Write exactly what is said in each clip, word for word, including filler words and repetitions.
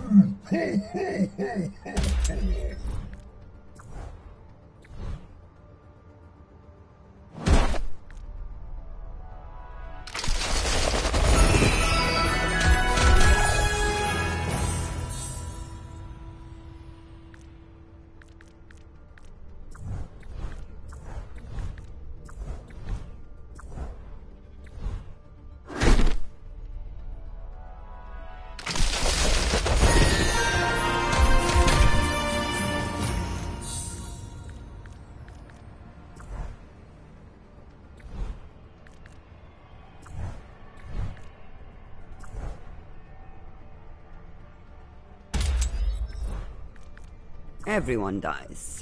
Everyone dies.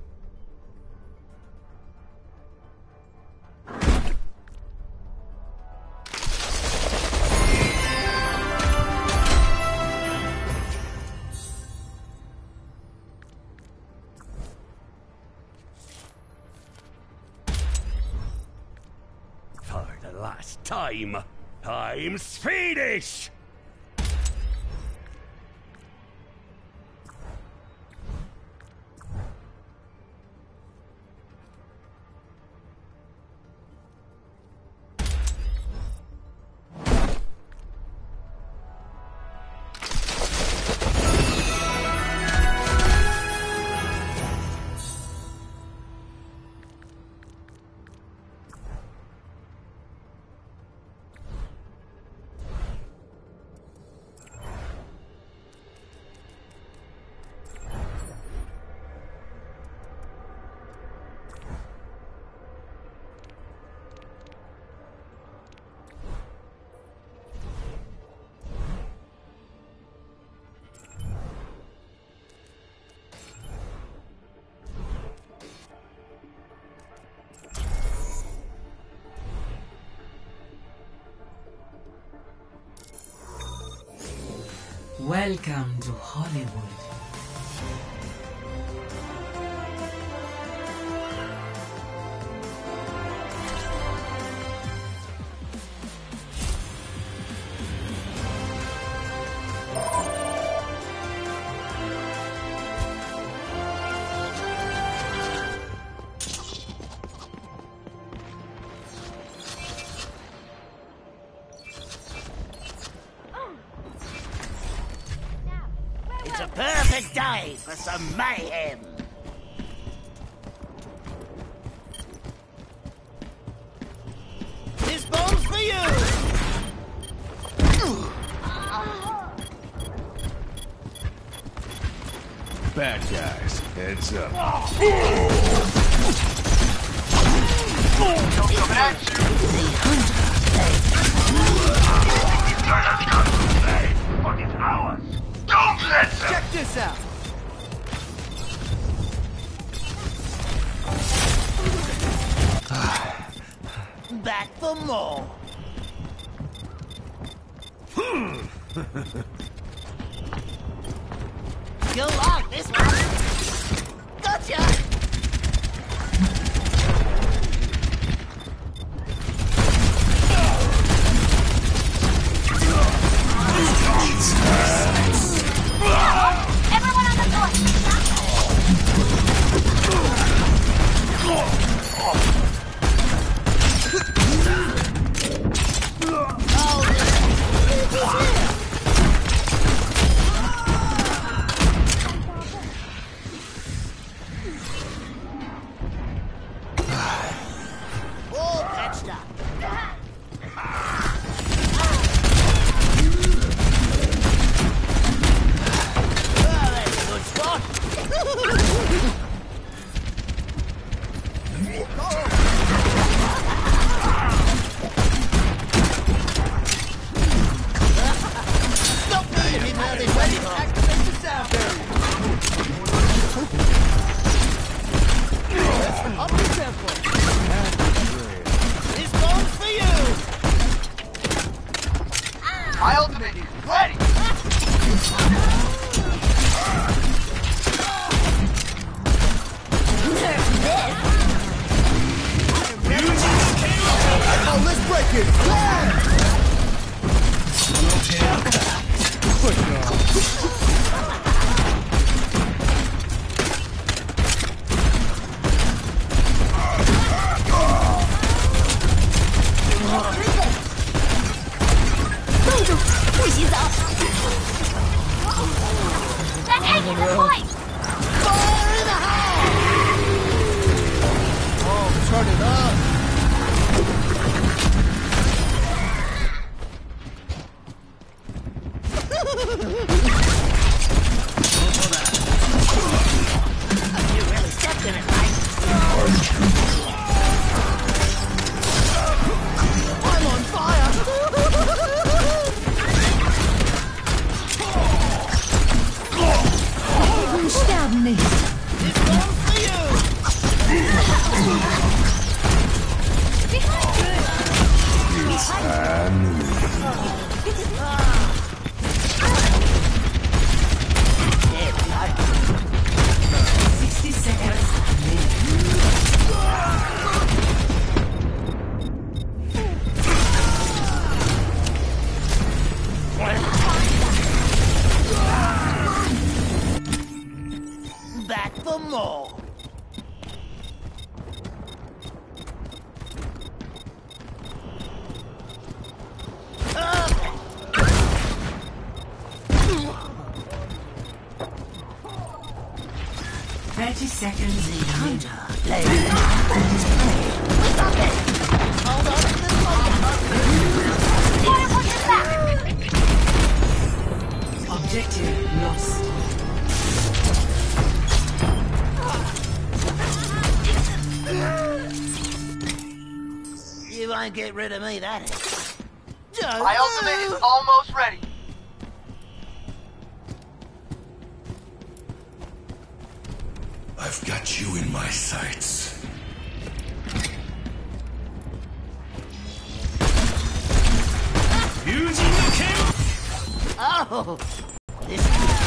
For the last time, I'm Swedish! Welcome to Hollywood. A perfect day for some mayhem. This bomb's for you. Bad guys, heads up. Don't let them! Check this out! Back for more! You'll like this one! Gotcha! Everyone on the floor! All patched up. Well, that's a good spot. Stop moving him out this way. Activate the sound barrier. Up the tempo. This bomb's for you. My ultimate is ready. Oh, let's break it! Yeah! Thirty seconds in. Hunter. Hold on to the fire. Objective lost. You won't get rid of me, that is. My ultimate is almost ready. I've got you in my sights. Oh! This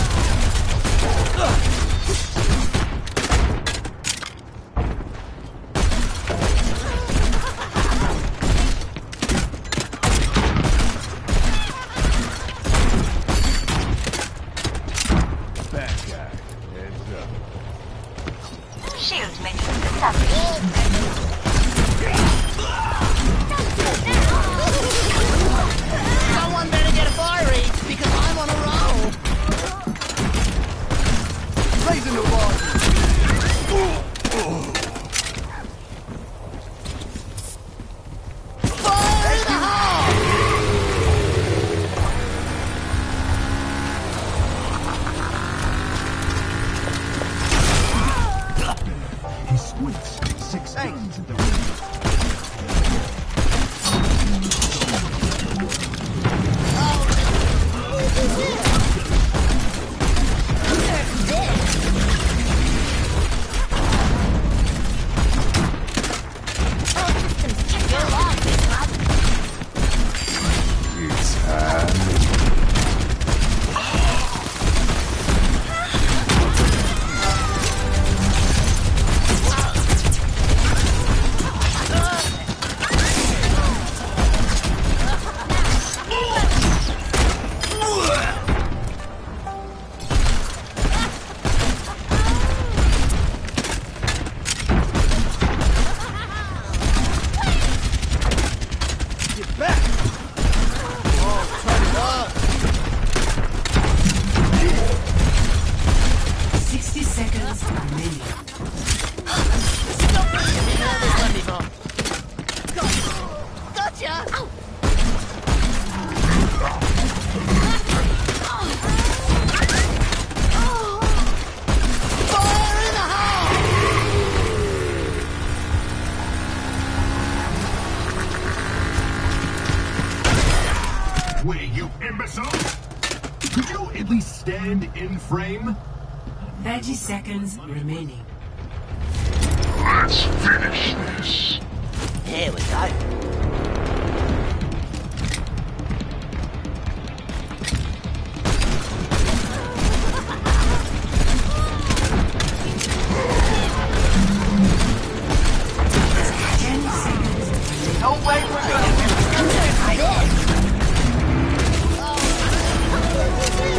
Someone better get a fire read, because I'm on a roll. Raising the bar. Fire in the hole! He squints six times at the ring. Wait, you imbecile! Could you at least stand in frame? Thirty seconds remaining. Let's finish this. Here we go. No way we're gonna win. Oh.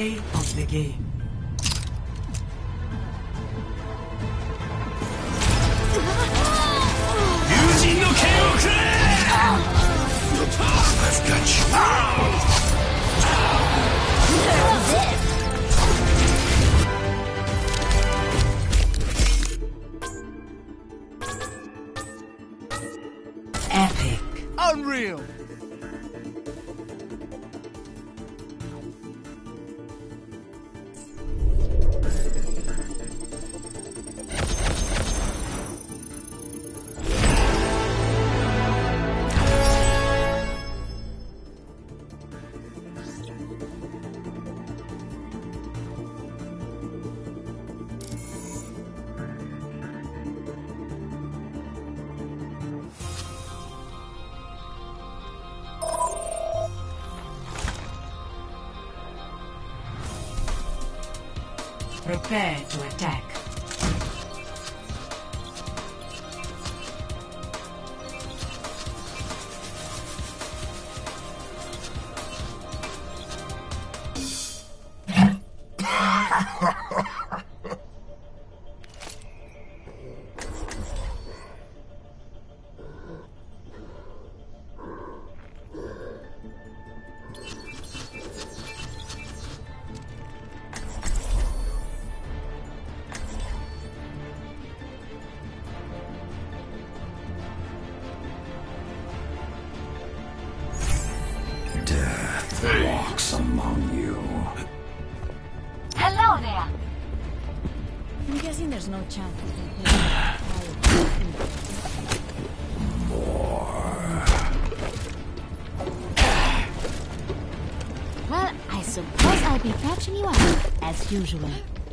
play of the game. I've got you. Epic. Unreal. Prepare to attack. Death walks among you. Hello there. I'm guessing there's no chance. More. Well, I suppose I'll be catching you out, as usual.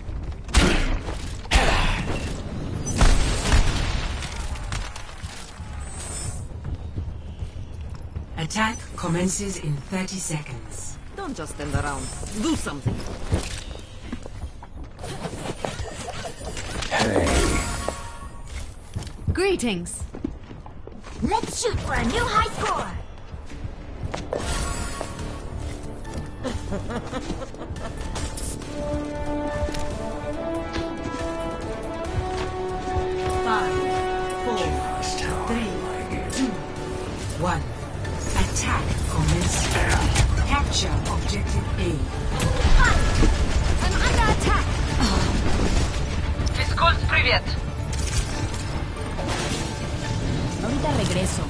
Attack commences in thirty seconds. Don't just stand around. Do something. Hey. Greetings. Let's shoot for a new high score. Five, four, three, two, one. Attack commences. Capture objective A. I'm under attack. Физкульт, привет. Ahorita regreso.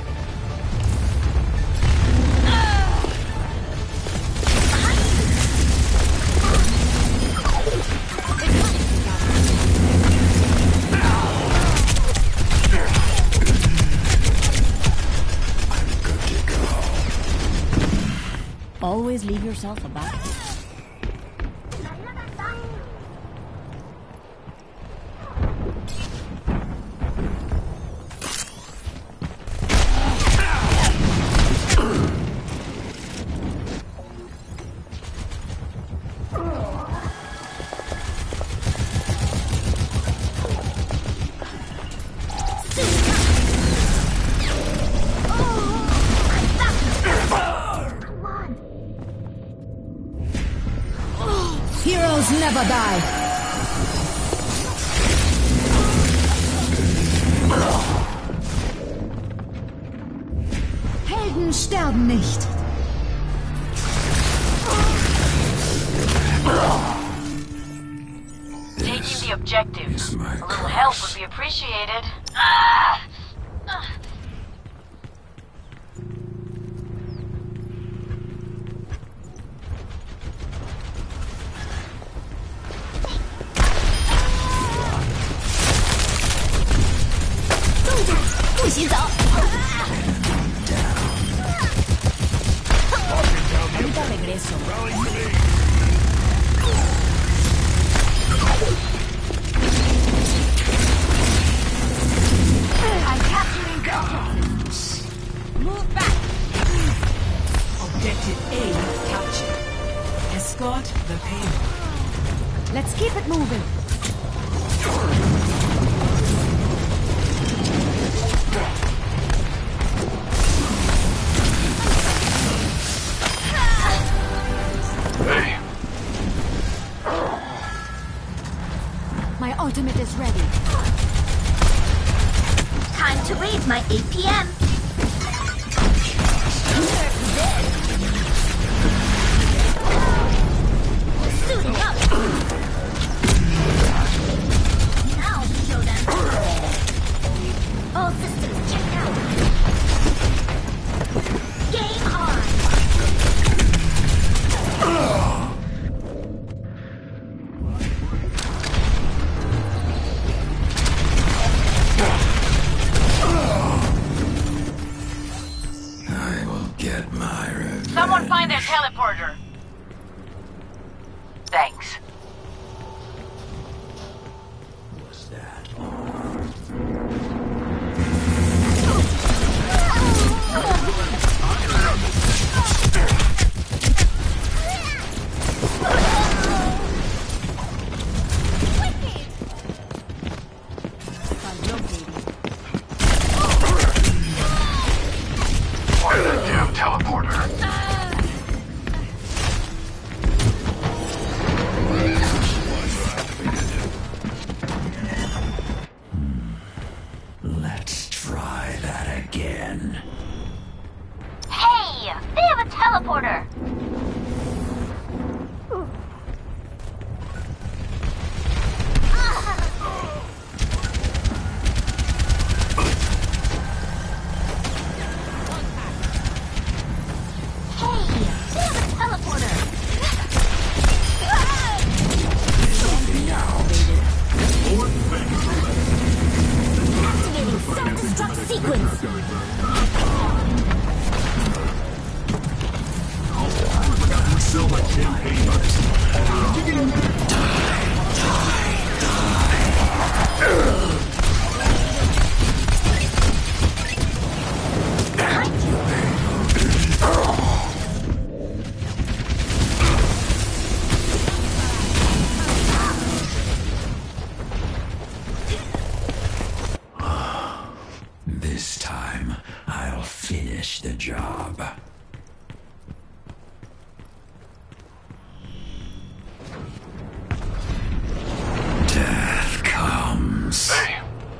Always leave yourself a back. Heroes never die. Helden sterben nicht. Taking the objective. Is my A little curse. help would be appreciated. Ah! Ahorita regreso. I'm capturing objectives. Move back. Objective A captured. Escort the payload. Let's keep it moving. Hey, ultimate is ready. Time to raise my A P M. Suiting up. Now show them. All systems checked out. Game on. I will get my revenge. Someone find their teleporter. Thanks. Was that Where's that damn teleporter? Let's try that again. Hey! They have a teleporter! Hey! They have a teleporter! Activating self-destruct sequence! Sell my champagne. This time, I'll finish the job. Death comes. Hey,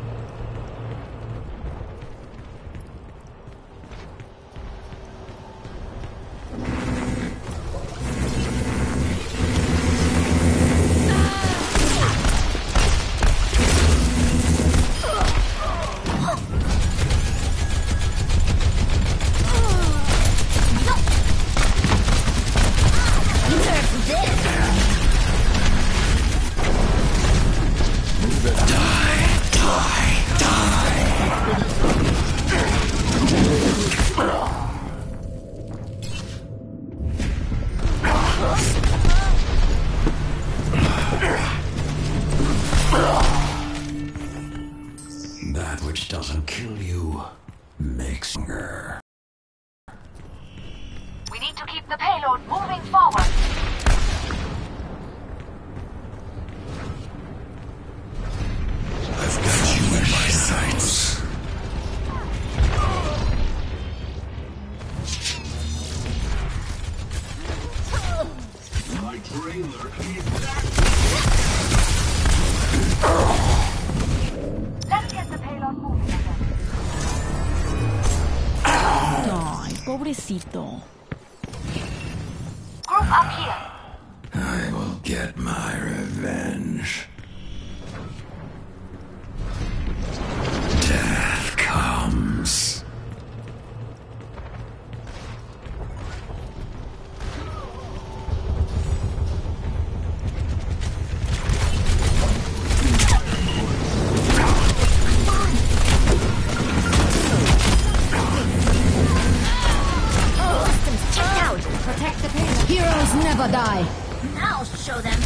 That which doesn't kill you makes stronger. We need to keep the payload moving forward. I've got you in my sights. my trailer is back. Let's get the payload moving again. Ay, pobrecito. Group up here. I will get my revenge. Death comes. Systems checked out. Protect the payload. Heroes never die. Now show them.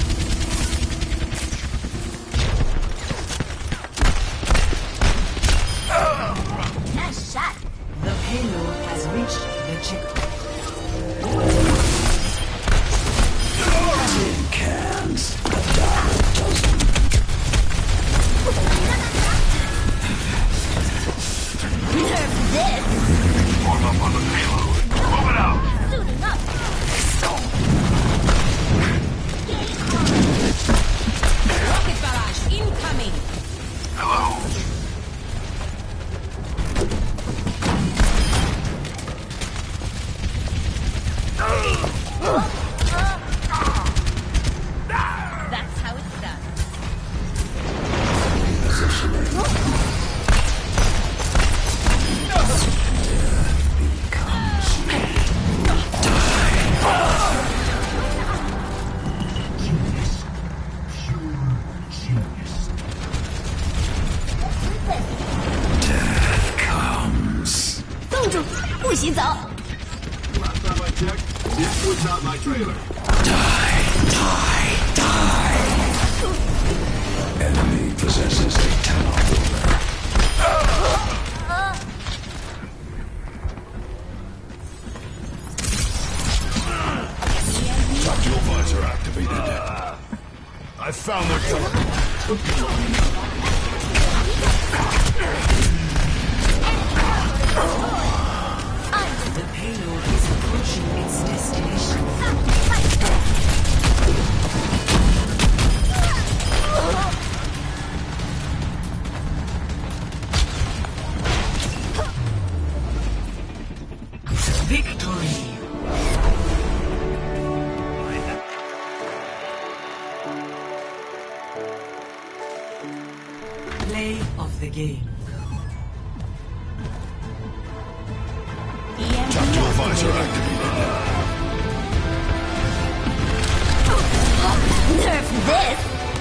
Nice shot. The payload has reached the checkpoint. Tin cans, a dime a dozen. Nerf this. Warm up on the payload. Move it out. Suiting up. Game on. Rocket barrage That's how it's done. Genius. Pure genius. Comes. 冻住，不许走。 Last time I checked, this was not my trailer. Die, die, die. Enemy possesses a teleporter. Tactical visor activated. I found their teleporter. The payload is approaching its destination. Victory. Play of the game. Tactical visor activated. Nerf this.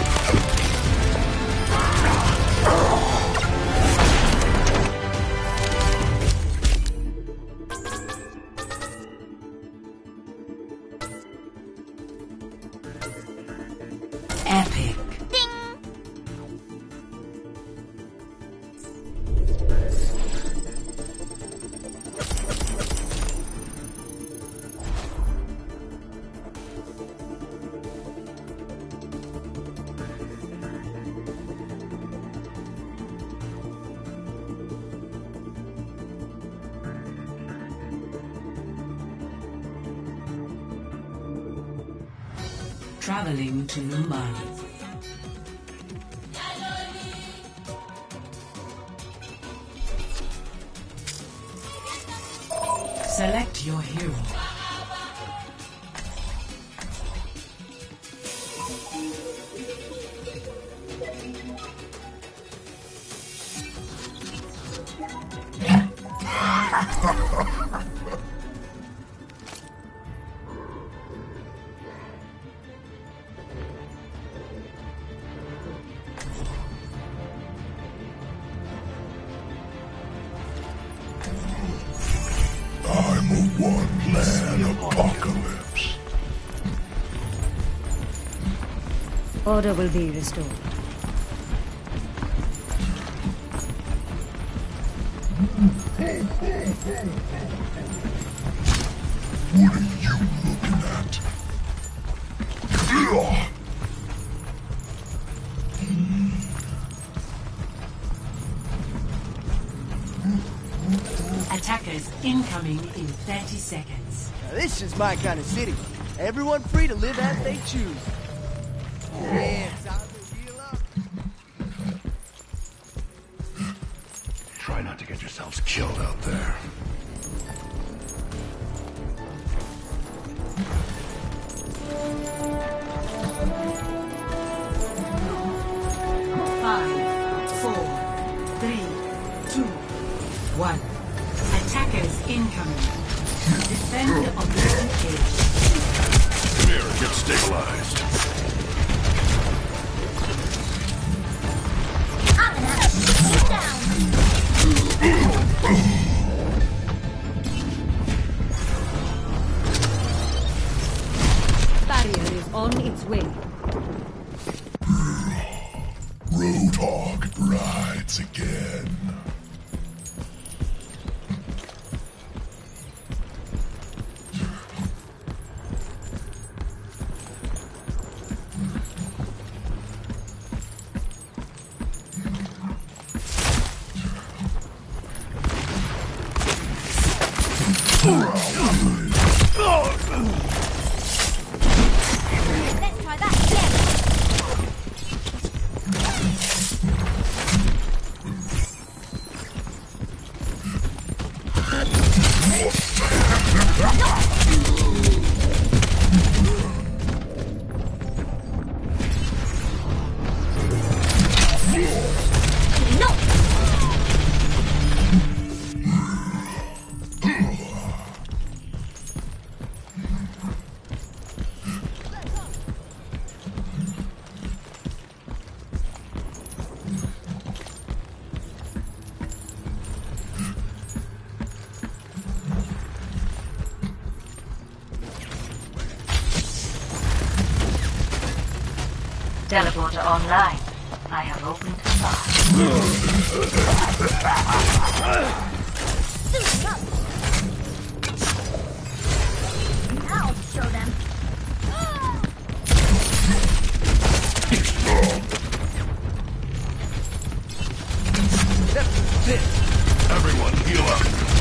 Epic. Traveling to Mumbai. Select your hero. I'm a one-man apocalypse. Order will be restored. What are you looking at? Ugh. Attackers incoming in thirty seconds. Now, this is my kind of city. Everyone free to live as they choose. Yeah, time to heal up. Try not to get yourselves killed out there. Five, four, three, two, one. Attackers incoming. Defend objective A. Come here, get stabilized. I'm gonna have to shoot you down. Barrier is on its way. Roadhog rides again. Let's try that again. Teleporter online. I have opened the file. I'll show them. Everyone heal up.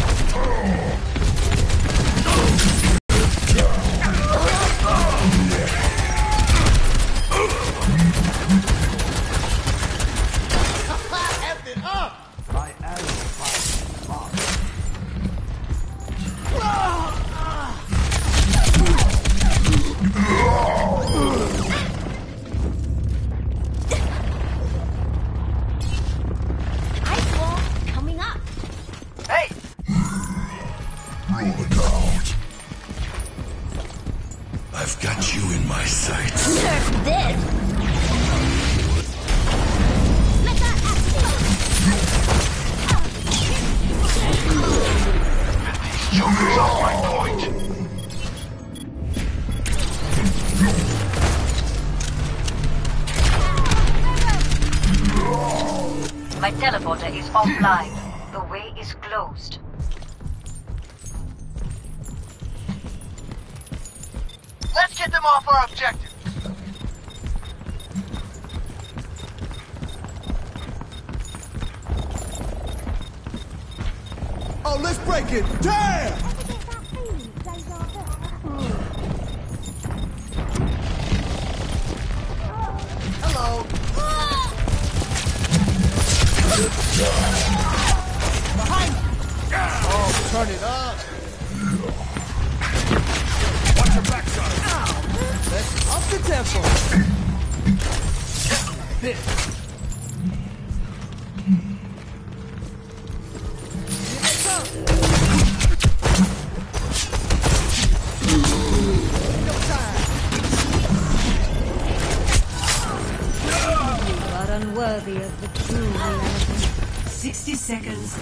Ice wall coming up. Hey, Roll it out. I've got you in my sights. Nerf this. Mecha Joker's off my point. My teleporter is offline. The way is closed. let's get them off our objective. Oh, let's break it. Damn! Hello. Behind you. Oh, turn it up. Watch your backside. Let's up the tempo. This. But unworthy of the true reality. Sixty seconds.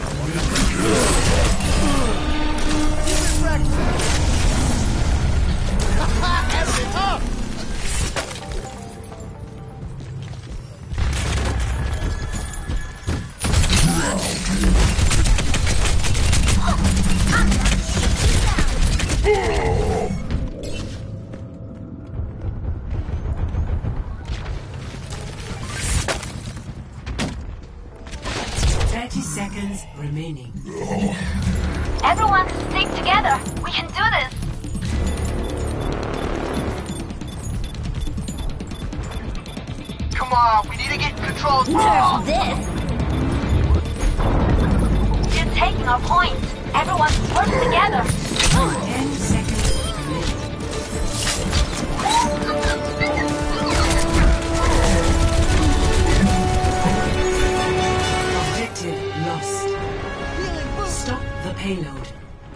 Thirty seconds remaining. Everyone, stick together. We can do this. Come on, we need to get control of Nerf this. You're taking our point. Everyone, work together. Ten seconds remaining. Objective lost. Stop the payload.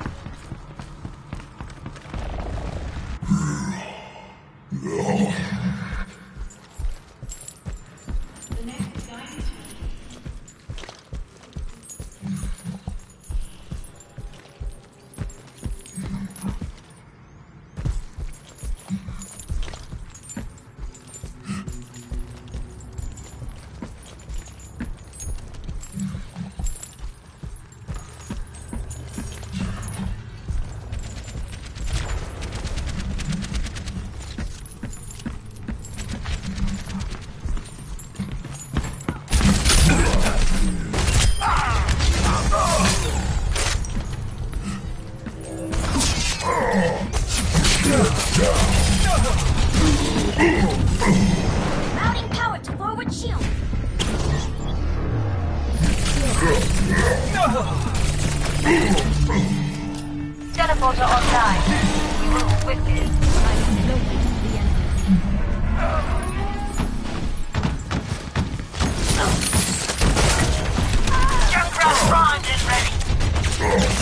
Mounting power to forward shield. teleporter online. We move quickly. I am located the enemy. Junkrat Prime is ready.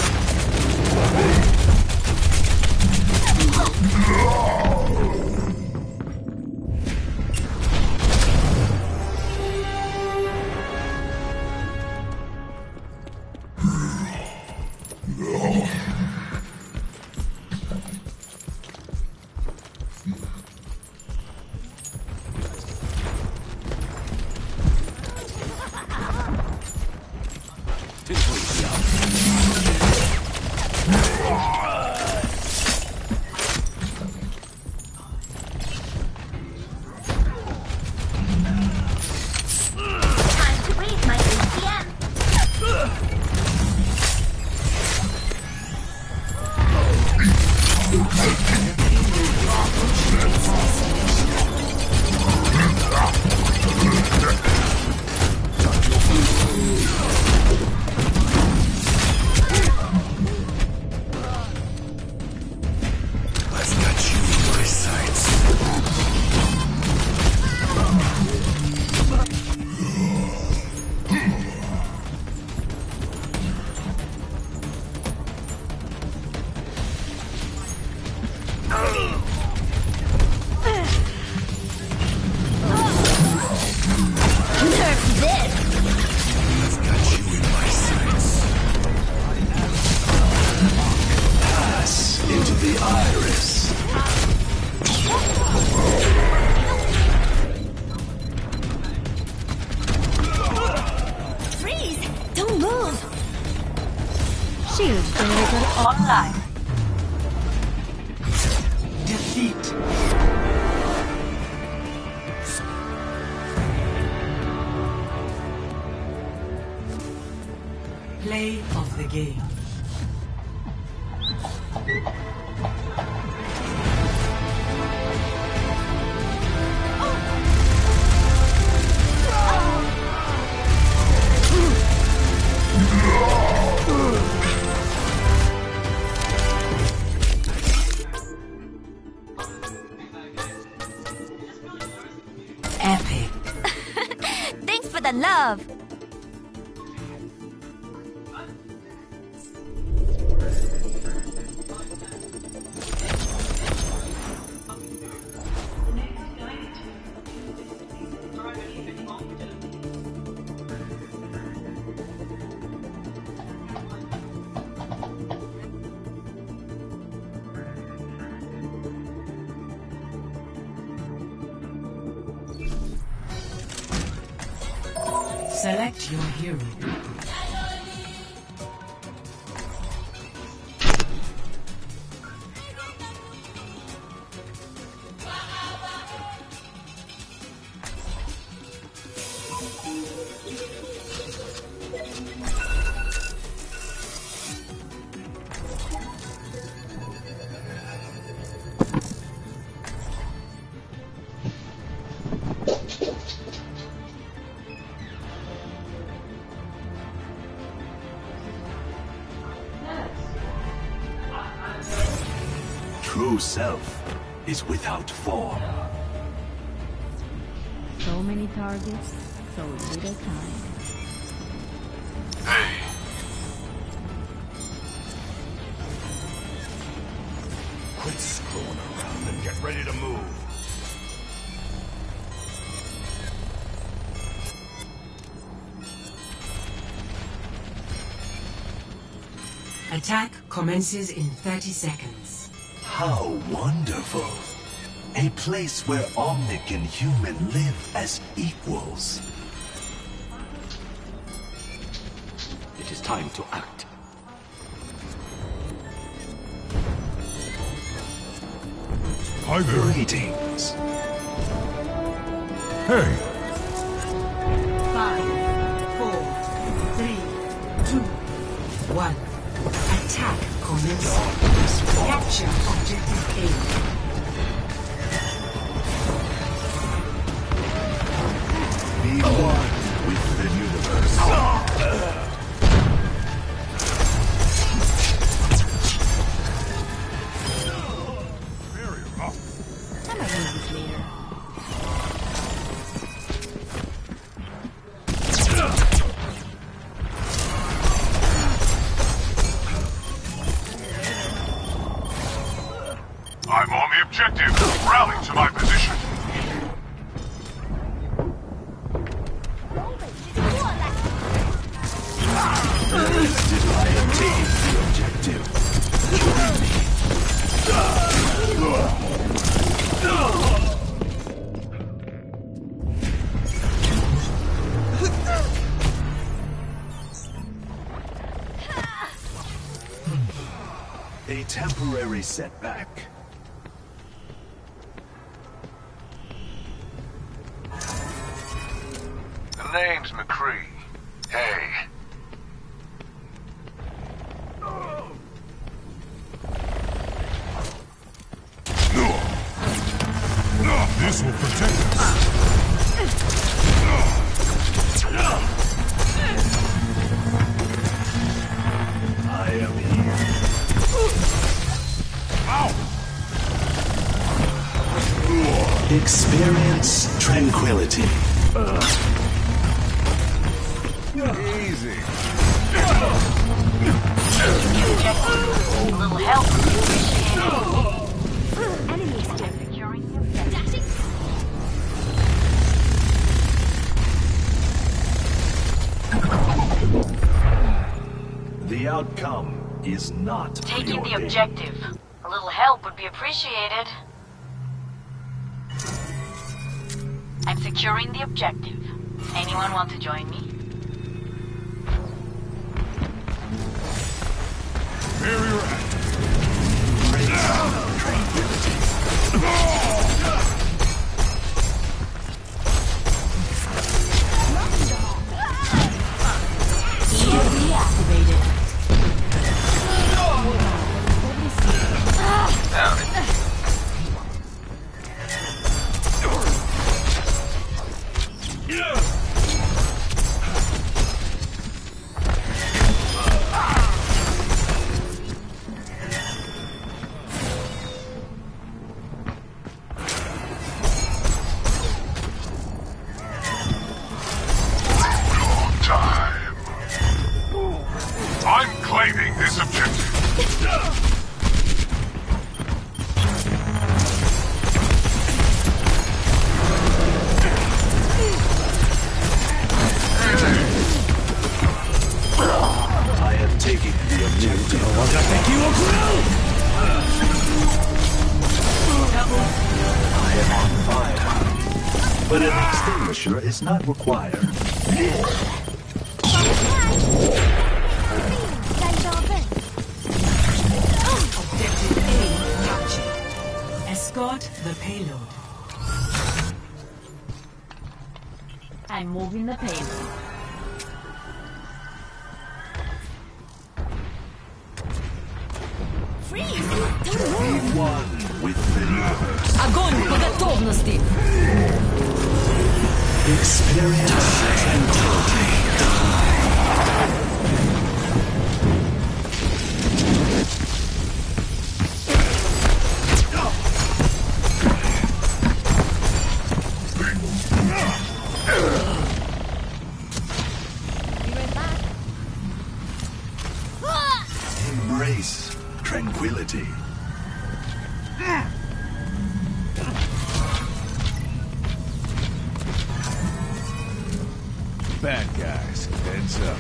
Time to raise my A P M. I've got you in my sights. Nerf this. I've got you in my sights. Pass into the iris. Freeze! Don't move. Shield generator Online. Defeat. Play of the game. Epic. Thanks for the love. Select your hero. True self is without form. So many targets, so little time. Quit screwing around and get ready to move. Attack commences in thirty seconds. How wonderful. A place where Omnic and human live as equals. It is time to act. Hi there. Greetings. Hey, Five, four, three, two, one. Attack commences. Capture objective A. Be one with the universe. objective. Rally to my position. Did I attain the objective? Join me. A temporary setback. The name's McCree. Hey. This will protect us. I am here. Experience tranquility. Easy. A little help would be appreciated. Enemies here. Securing the objective. The outcome is not Taking the preordained. objective. A little help would be appreciated. I'm securing the objective. Anyone want to join me? Barrier active. Deactivated. Time. I'm claiming this objective. I am taking the objective. I am on fire. But an extinguisher is not required. Objective A captured. Escort the payload. I'm moving the payload. Be one with the universe. Огонь по готовности! Experience tranquility. Embrace tranquility. Bad guys. Heads up.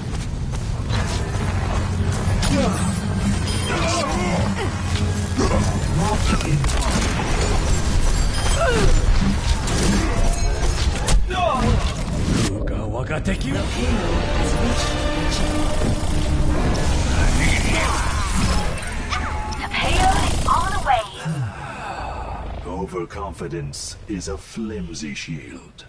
The payload is on the way. Overconfidence is a flimsy shield.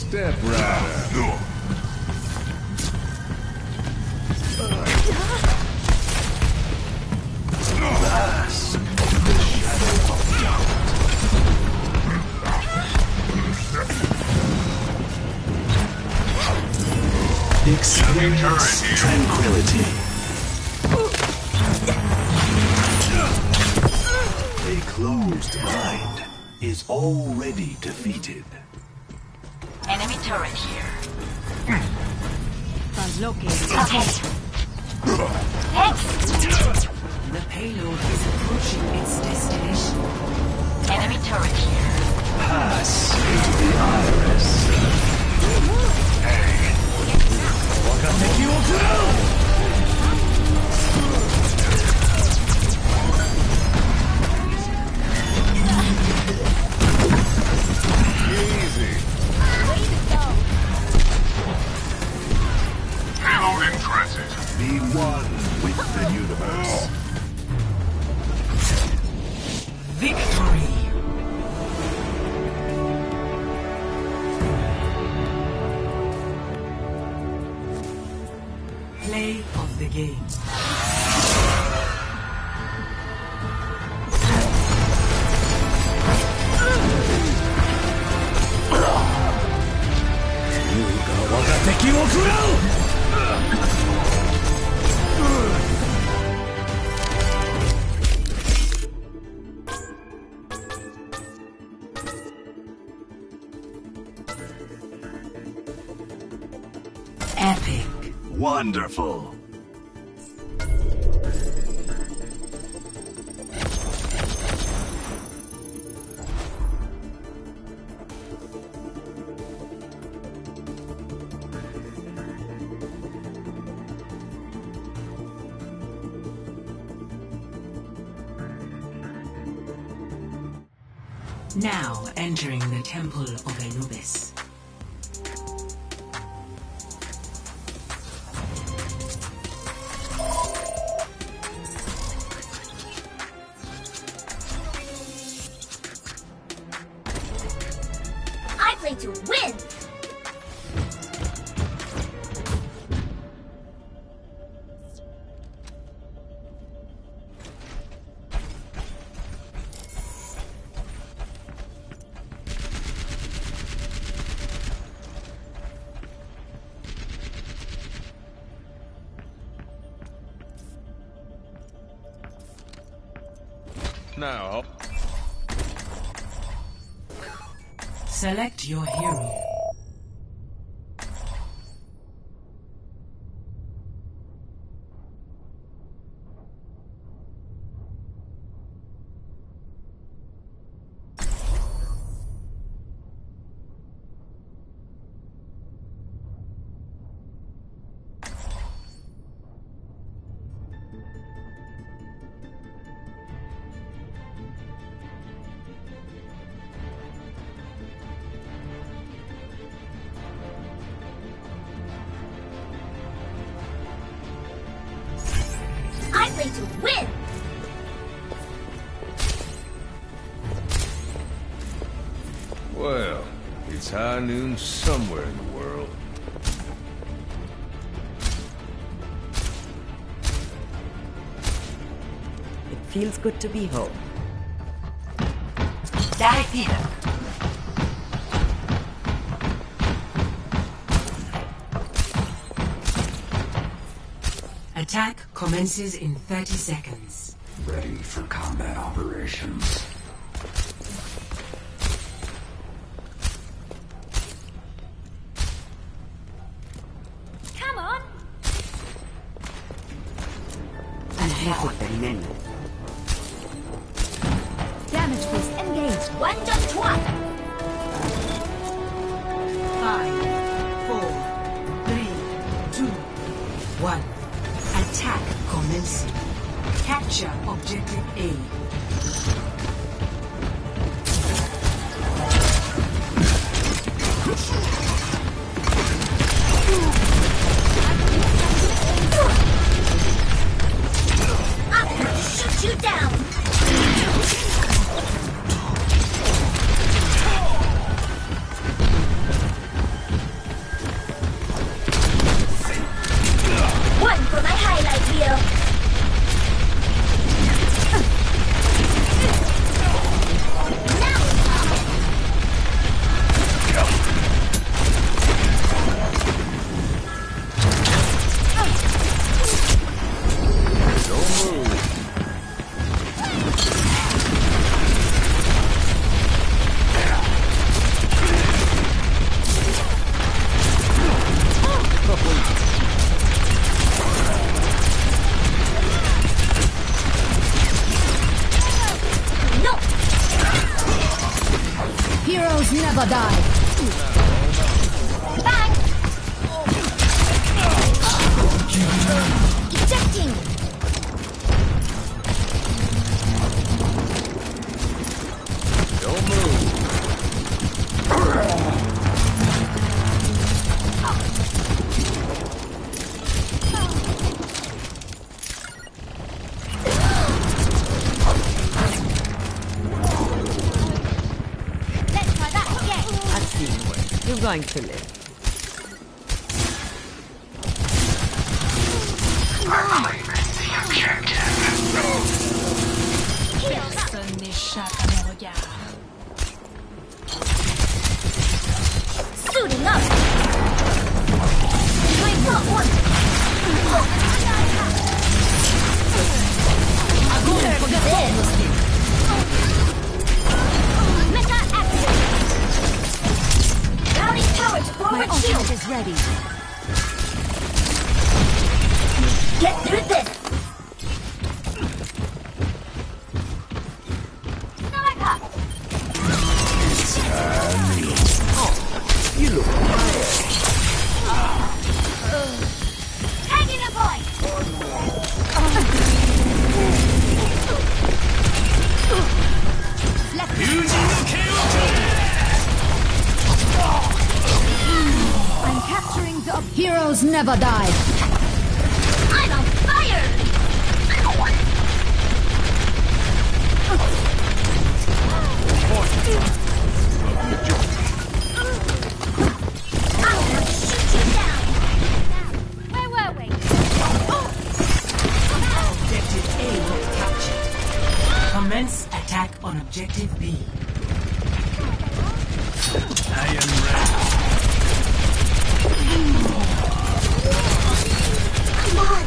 Step right up. Mask of the shadow of doubt. Experience tranquility. A closed mind is already defeated. Enemy turret here. Translocated. The payload is approaching its destination. Enemy turret here. Pass into the iris. Easy. Payload in transit. Be one with the universe. Victory! Play of the game. Epic. Wonderful. Now entering the Temple of Anubis. I play to win! Now, Select your hero. I play to win! well, it's high noon somewhere in the world. It feels good to be home. Derrière. Attack commences in thirty seconds. Ready for combat operations. Come on! Ahead of the men. Damage boost engaged. One, deux, trois! Five, four, three, two, one. Attack commencing. Capture objective A. I'm gonna shoot you down! never die. Bang! Ejecting! Don't move. Let's try that again. I've seen worse. You're going to live. Personne n'échappe à mon regard. Suiting up! My got one! Mecha action! Routing power to My forward shield! ultimate is ready. Get through this! Sniper! You look tired. Tagging a point! I'm capturing the heroes never die. I'm on fire! I'm gonna shoot you down! Where were we? Objective A was captured. Commence attack on Objective B. I am ready. Come on!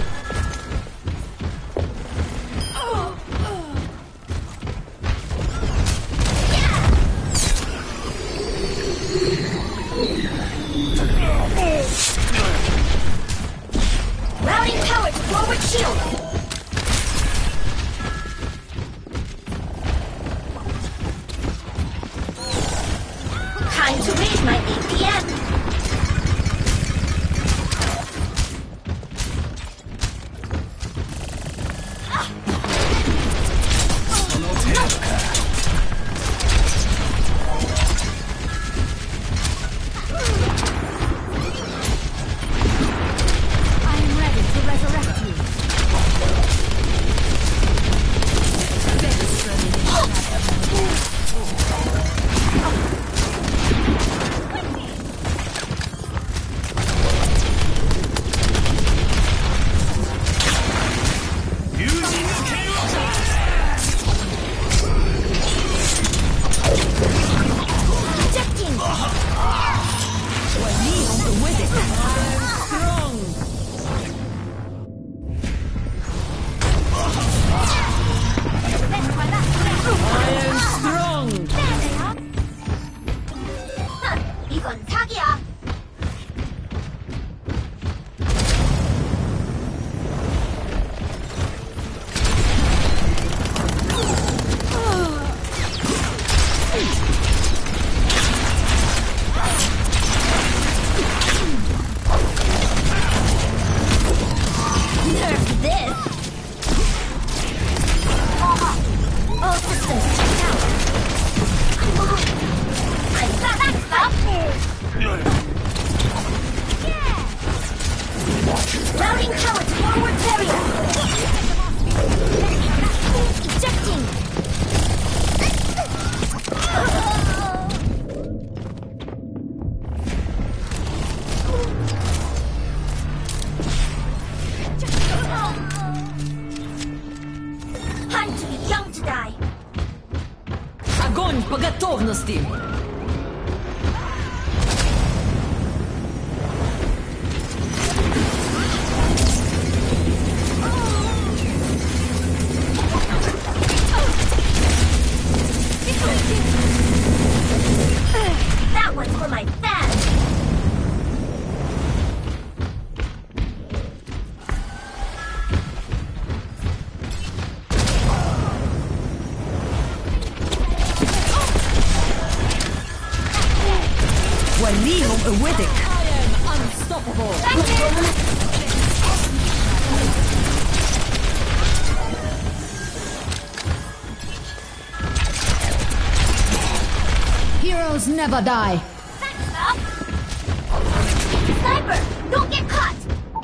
Routing power to forward shield! Time to raise my A P M! I'm ready to resurrect you. Ejecting! Let's try that again. Strong! There they are! Huh, 이건 사기야! Nerf this! All systems checked out! Come on! I got that stuff! Yeah! Routing power to forward barrier! Ejecting! Time to be young to die! Огонь по готовности! That one's for my fans! Walihom Awithic. I am unstoppable. Heroes never die. Thanks, Bob. Sniper, don't get caught.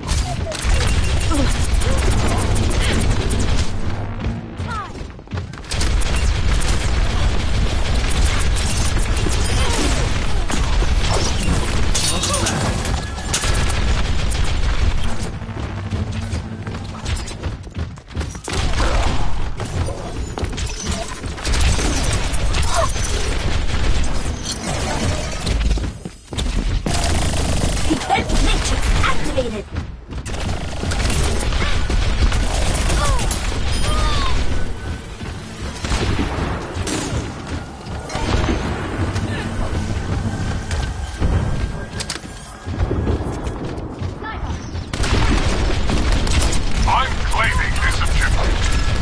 Defense matrix activated. I'm claiming this objective.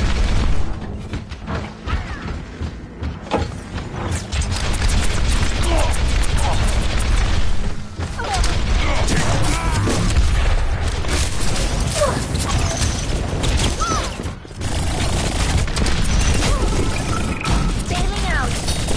Bailing out.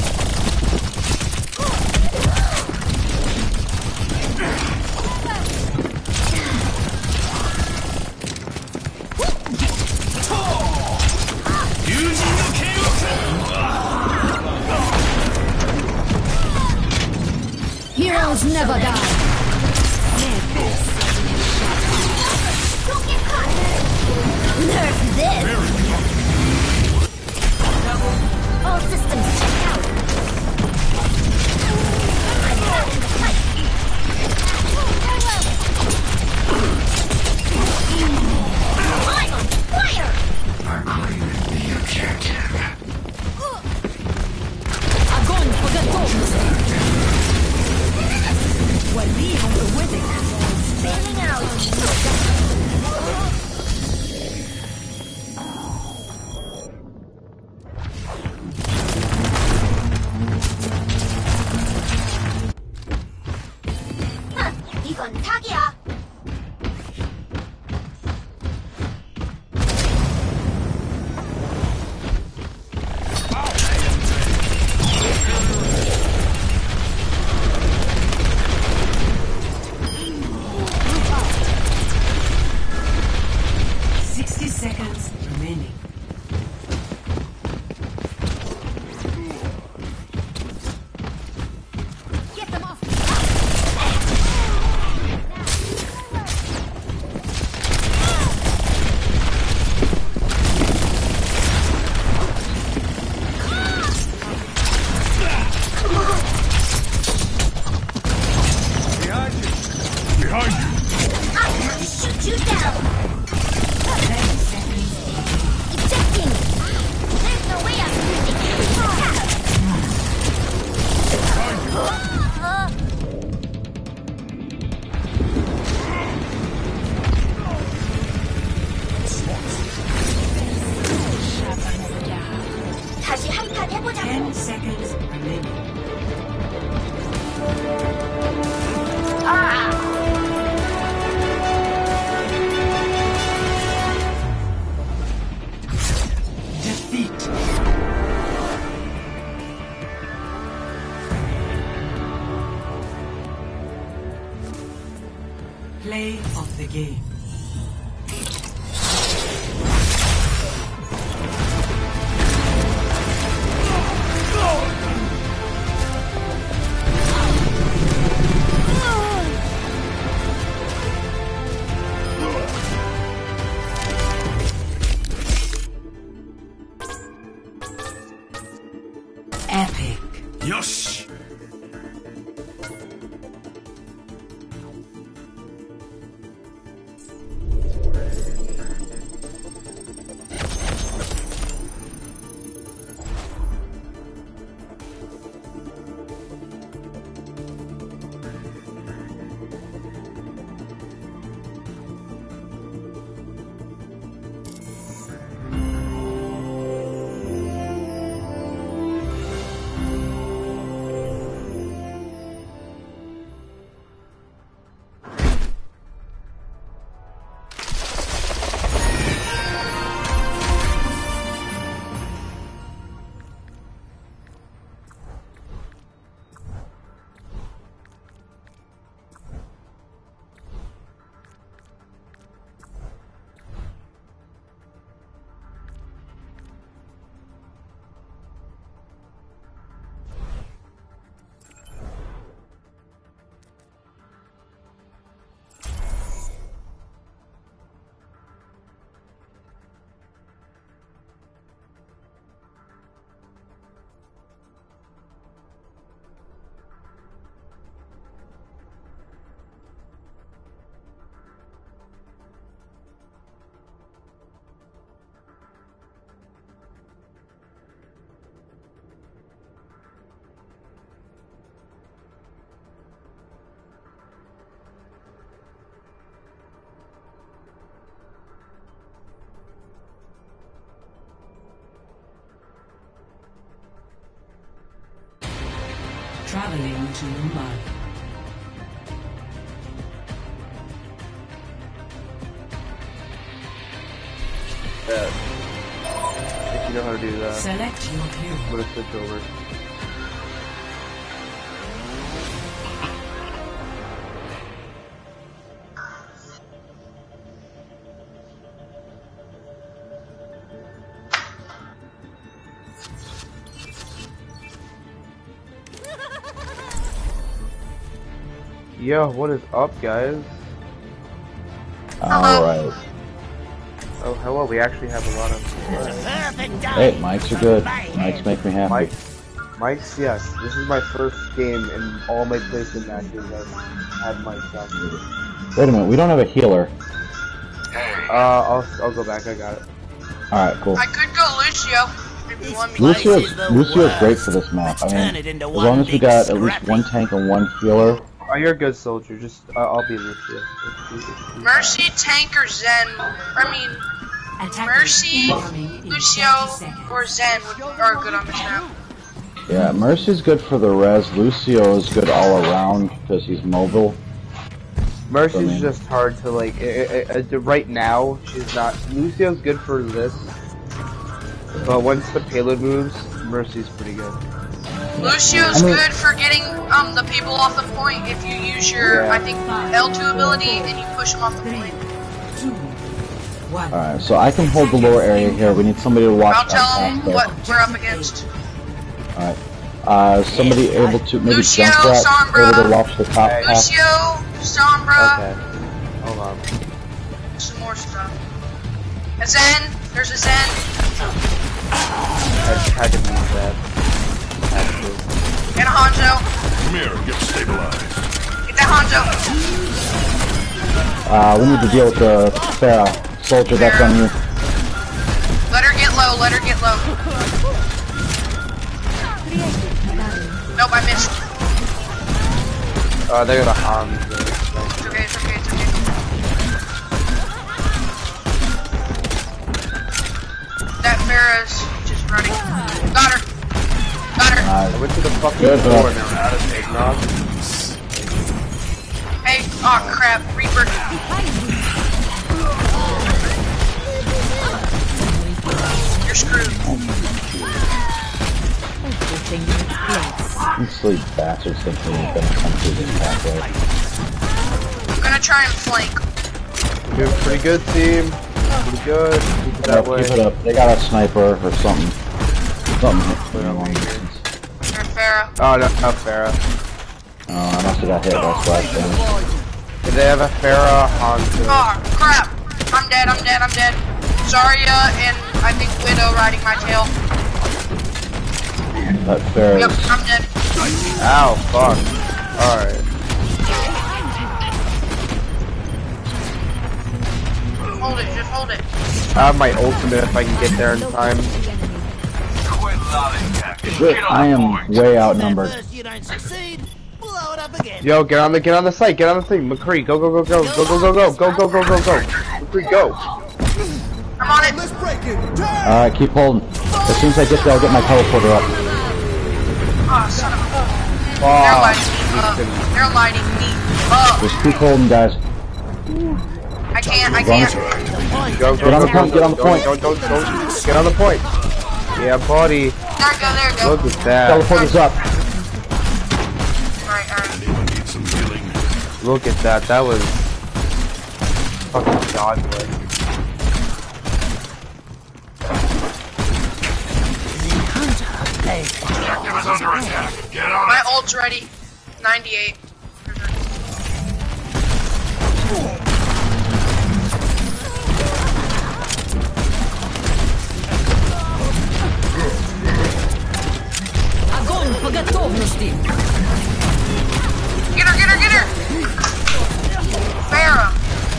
Heroes never die. Don't get caught. Nerf this. All systems checked out. I'm back in the fight. I'm on fire. I'm claiming the objective. Agony for the goals. Walihom Awithic. Bailing out. 하, 이건 사기야. Sixty seconds remaining. Get them off. Behind you. I'm here to shoot you down. Ten seconds. Ejecting. There's no way I'm losing you. Uh, 다시 한 판 해보자고. Ten seconds remaining. 아! Defeat. Play of the game. Epic. Yosh! traveling to Mumbai. Yeah. If you know how to do that. Select your hero. I'm gonna switch over. Yo, what is up, guys? Alright. Oh, hello, we actually have a lot of... Hey, mics are good. Mics make me happy. Mics, mics, yes. This is my first game in all my PlayStation matches I've had mics on. Wait a minute, we don't have a healer. Uh, I'll, I'll go back, I got it. Alright, cool. I could go Lucio. If you want me Lucio's, Lucio's great for this map. I mean, as long as we got at least one tank and one healer. Oh, you're a good soldier. Just, uh, I'll be Lucio. Mercy, Tank, or Zen. I mean, Mercy, Lucio, or Zen would, are good on this map. Yeah, Mercy's good for the res. Lucio is good all around because he's mobile. Mercy's I mean, just hard to like. It, it, it, right now, she's not. Lucio's good for this, but once the payload moves, Mercy's pretty good. Lucio's I mean, good for getting um the people off the point if you use your Yeah. I think L two ability and you push them off the point. Alright, so I can hold the lower area here. We need somebody to watch I'll tell them there. what we're up against. Alright. Uh, somebody able to maybe Lucio, jump that, Sombra. able to watch the top half. Lucio, Sombra, Okay. Hold on. some more stuff. A Zen, there's a Zen. I had to move that. Actually. And a Hanzo. Come here, get stabilized. Get that Hanzo. Uh, we need to deal with the Farah. Soldier, that's on you. Let her get low, let her get low. Nope, I missed. Uh, they're the Hans. It's okay, it's okay, it's okay. That Farah's just running. Got her. Got her. I went to the fucking Good door job. and they're out of eggnog. Hey, oh crap, Reaper. You're screwed. Everything in its place. These sleep bastards think they're gonna come through this pathway. I'm gonna try and flank. Doing pretty good, team. Pretty good. Keep it Yeah, that way. keep it up. They got a sniper or something. Something hit me along the distance. Or Farah. Oh, no, not Farah. Oh, I must have got hit by splash damage. Did they have a Farah Hanzo? Oh crap. I'm dead, I'm dead, I'm dead. Zarya and I think Widow riding my tail. That fair Yep, is... I'm dead. Ow, fuck. Alright. Hold it, just hold it. I have my ultimate if I can get there in time. I am way outnumbered. Yo, get on the get on the site, get on the thing. McCree, go go go go go go go go go go go go go. McCree, go. I'm on it. Alright, keep holding. As soon as I get there, I'll get my teleporter up. Oh, son of a... Oh, They're lighting me up. Just keep holding, guys. I can't, I can't. Go, go, Get on the go, point, go, get on the go, point. Don't, don't, don't. Get on the point. Yeah, buddy. There we go, there we go. Look at that. Teleporter's up. Alright, alright. Look at that. That was fucking godlike. My ult's ready. ninety-eight. Огонь по готовности! Get her, get her, get her! Farah!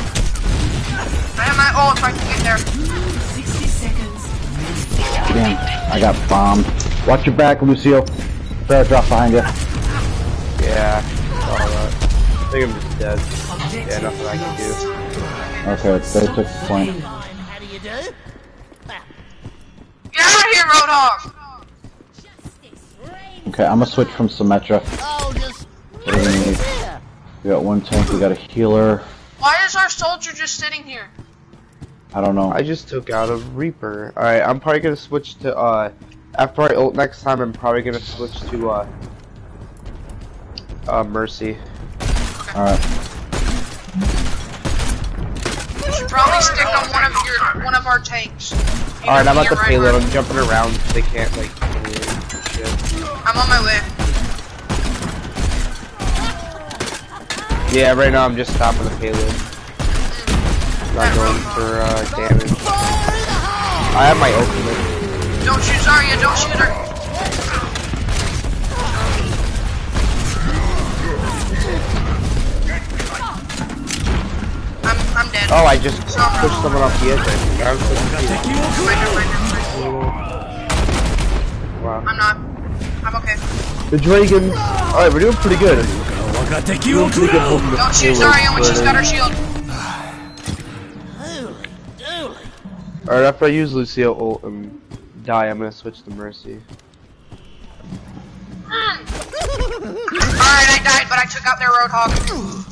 I have my ult if I can get there. sixty seconds. Get in. I got bombed. Watch your back, Lucio. Fair drop behind you. Yeah. All right. I think I'm just dead. Yeah, nothing I can do. Okay, they took the point. Get out of here, Roadhog! Okay, Okay, I'm gonna switch from Symmetra. Oh, just What do we need? We got one tank, we got a healer. Why is our soldier just sitting here? I don't know. I just took out a Reaper. Alright, I'm probably gonna switch to, uh, after I ult next time, I'm probably gonna switch to, uh, uh, Mercy. Alright. You should probably stick on one of your one of our tanks. Alright, I'm at the right payload. where- I'm jumping around so they can't, like, shit. I'm on my way. Yeah, right now I'm just stopping the payload. Not going for, uh, damage. I have my ultimate. Don't shoot Zarya, don't shoot her. I'm, I'm dead. Oh, I just pushed someone off the edge. I think. I was so Right now, right now, right now. wow. I'm not. I'm okay. The Dragon. Alright, we're doing pretty good. Don't shoot Zarya when she's got her shield. Alright, after I use Lucio ult and die, I'm gonna switch to Mercy. Alright, I died, but I took out their Roadhog.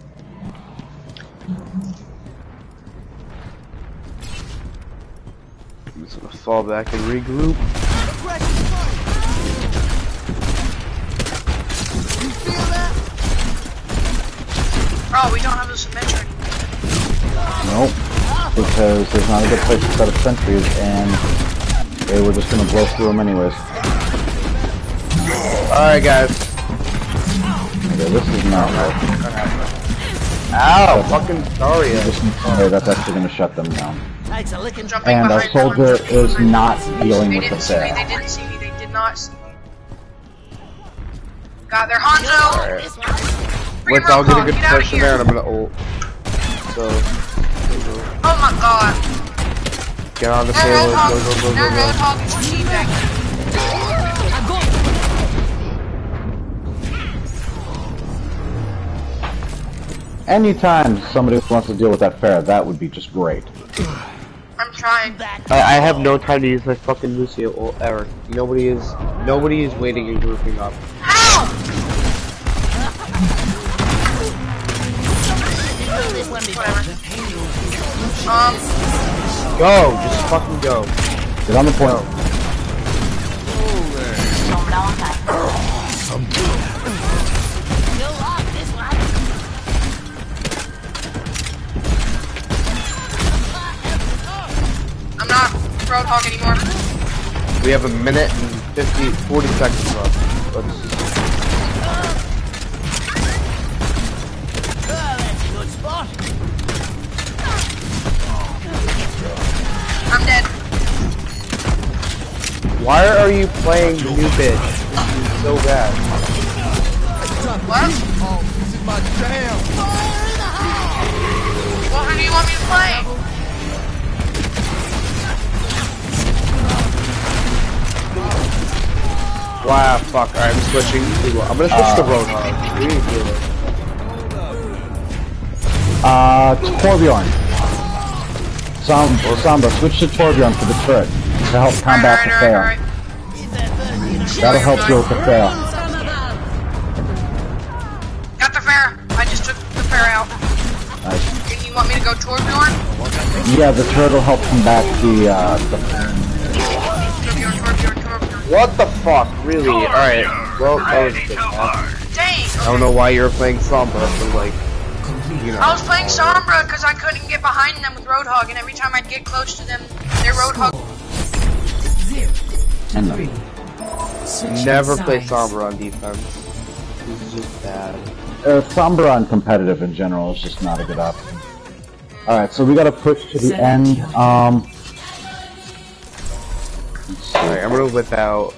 I'm just gonna fall back and regroup. Oh, we don't have a Symmetra anymore. Nope. Because there's not a good place to set up sentries, and they were just gonna blow through them anyways. Alright, guys. Okay, this is not right. Ow! Fucking sorry. Okay, that's actually gonna shut them down. Thanks, a licking. Jumping And our behind soldier them. is not dealing They with the didn't see me, fair. they didn't see me, they did not see me. Got their Hanzo. Alright. Bring Let's all get a Roadhog, good get out of push in here. there and I'm gonna ult. So, Oh my god. get on the Their payload. Roadhog, Go, go, go, their go, go. Roadhog is teabagging. Anytime somebody wants to deal with that fair, that would be just great. I'm trying. I, I have no time to use my fucking Lucio ult ever. Nobody is, nobody is waiting and grouping up. Whatever. Um, Go, just fucking go. Get on the point. I'm not Roadhog anymore. We have a minute and fifty, forty seconds left. Let's I'm dead. Why are you playing the new bitch? This is so bad. What? Oh, this is my jam. Well, who do you want me to play? Wow, fuck. Alright, I'm switching to, I'm gonna switch Uh, to Roadhog. We need healer. Uh, Torbjorn. Som Sombra, switch to Torbjorn for the turret to help combat the fail. Alright, alright, That'll help deal with the fail. Got the fair. I just took the fair out. Nice. And you want me to go Torbjorn? Yeah, the turret will help combat the, uh, the... Torbjorn, Torbjorn, Torbjorn. What the fuck? Really? Alright. Well, that was good, man. Dang! I don't know why you were playing Sombra, but like, you know. I was playing Sombra because I couldn't get behind them with Roadhog, and every time I'd get close to them, their Roadhog. And the... Never play Sombra on defense. This is just bad. Uh, Sombra on competitive in general is just not a good option. Alright, so we gotta push to the end. Um... Alright, I'm gonna whip out.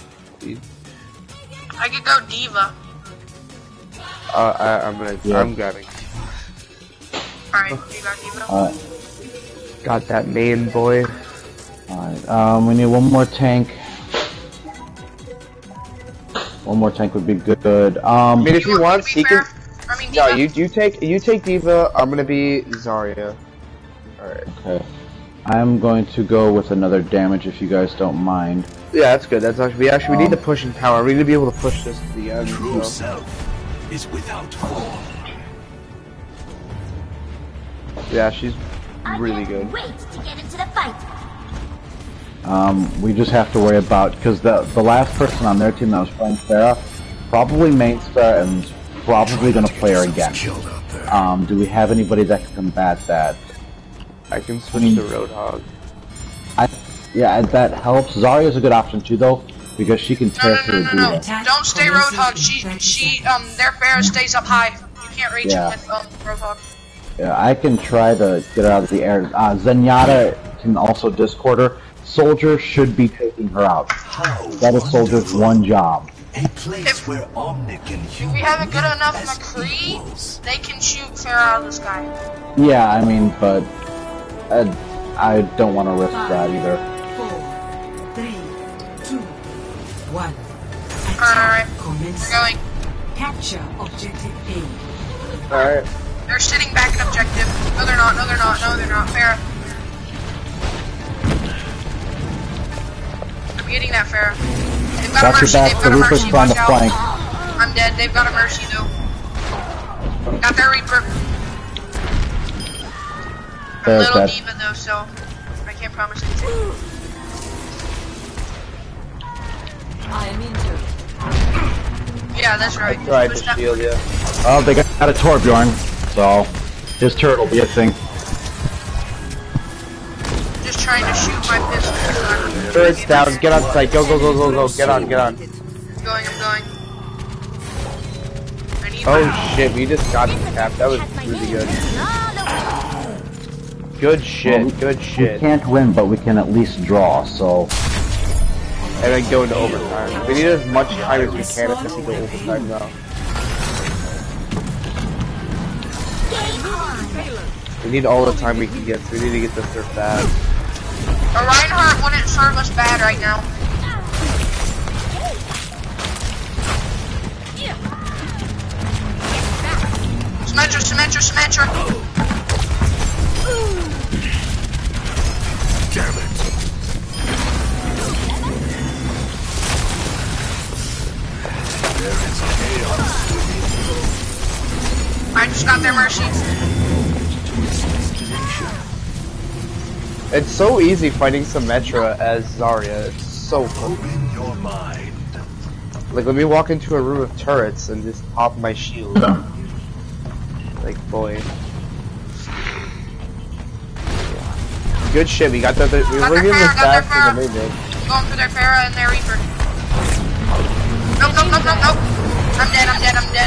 I could go Diva. Uh, I, I'm gonna. Yeah. I'm grabbing. Alright, you got Diva. Alright. Got that main boy. Alright, um, we need one more tank. One more tank would be good. Um, I mean, if you want, to be he can. fair, I mean, No, Diva. you you take you take Diva. I'm gonna be Zarya. Alright. okay. I'm going to go with another damage if you guys don't mind. Yeah, that's good. That's actually we actually we need the pushing power. We need to be able to push this to the end. True So. self is without form. Yeah, she's I really can't good. wait to get into the fight. Um, we just have to worry about because the the last person on their team that was playing Pharah, probably main star and probably gonna play her again. Um, do we have anybody that can combat that? I can switch to Roadhog. I yeah, that helps. Zarya's a good option too, though, because she can tear No, no, through no, a no, no. Buddha. Don't stay Roadhog. She, she, um, their Pharah stays up high. You can't reach Yeah. him with, um, Roadhog. Yeah, I can try to get her out of the air. Uh, Zenyatta can also discord her. Soldier should be taking her out. That is Soldier's one job. A place If- where Omnic and If human we have a good live enough as McCree, equals. they can shoot Pharah out of the sky. Yeah, I mean, but I, I don't want to risk that either. Four, three, two, one. Alright, Commence. we're going. Capture objective A. Alright. They're sitting back at objective. No, they're not. No, they're not. No, they're not. Pharah. I'm getting that Pharah. They've got Watch a your Mercy. back, They've the got a Reaper's Mercy. trying to Watch out. flank. I'm dead. They've got a Mercy though. Got their Reaper. I'm a There's little that. diva though, so I can't promise anything. I am injured. Yeah, that's right. I tried Push to that shield you. Oh, they got a Torbjorn, so his turret will be a thing. Just trying to shoot my pistol. Turret's down. Get on site. Go, go, go, go, go. Get on, get on. I'm going, I'm going. I need Oh my shit, we just got capped. That was really good. Good shit, good We shit. can't win, but we can at least draw, so... And then go into overtime. We need as much time as we can if we go overtime now. We need all the time we can get, so we need to get this there fast. A Reinhardt wouldn't serve us bad right now. Symmetra, Symmetra, Symmetra. Damn it. There is chaos I just got their Mercy. It's so easy fighting Symmetra as Zarya. It's so cool. Open your mind. Like, let me walk into a room of turrets and just pop my shield. Like, boy. Good shit, we got that. We Got were their getting this Pharah, got their faster than they Pharah. did. Going for their Pharah and their Reaper. Nope, nope, nope, nope, nope. I'm dead, I'm dead, I'm dead.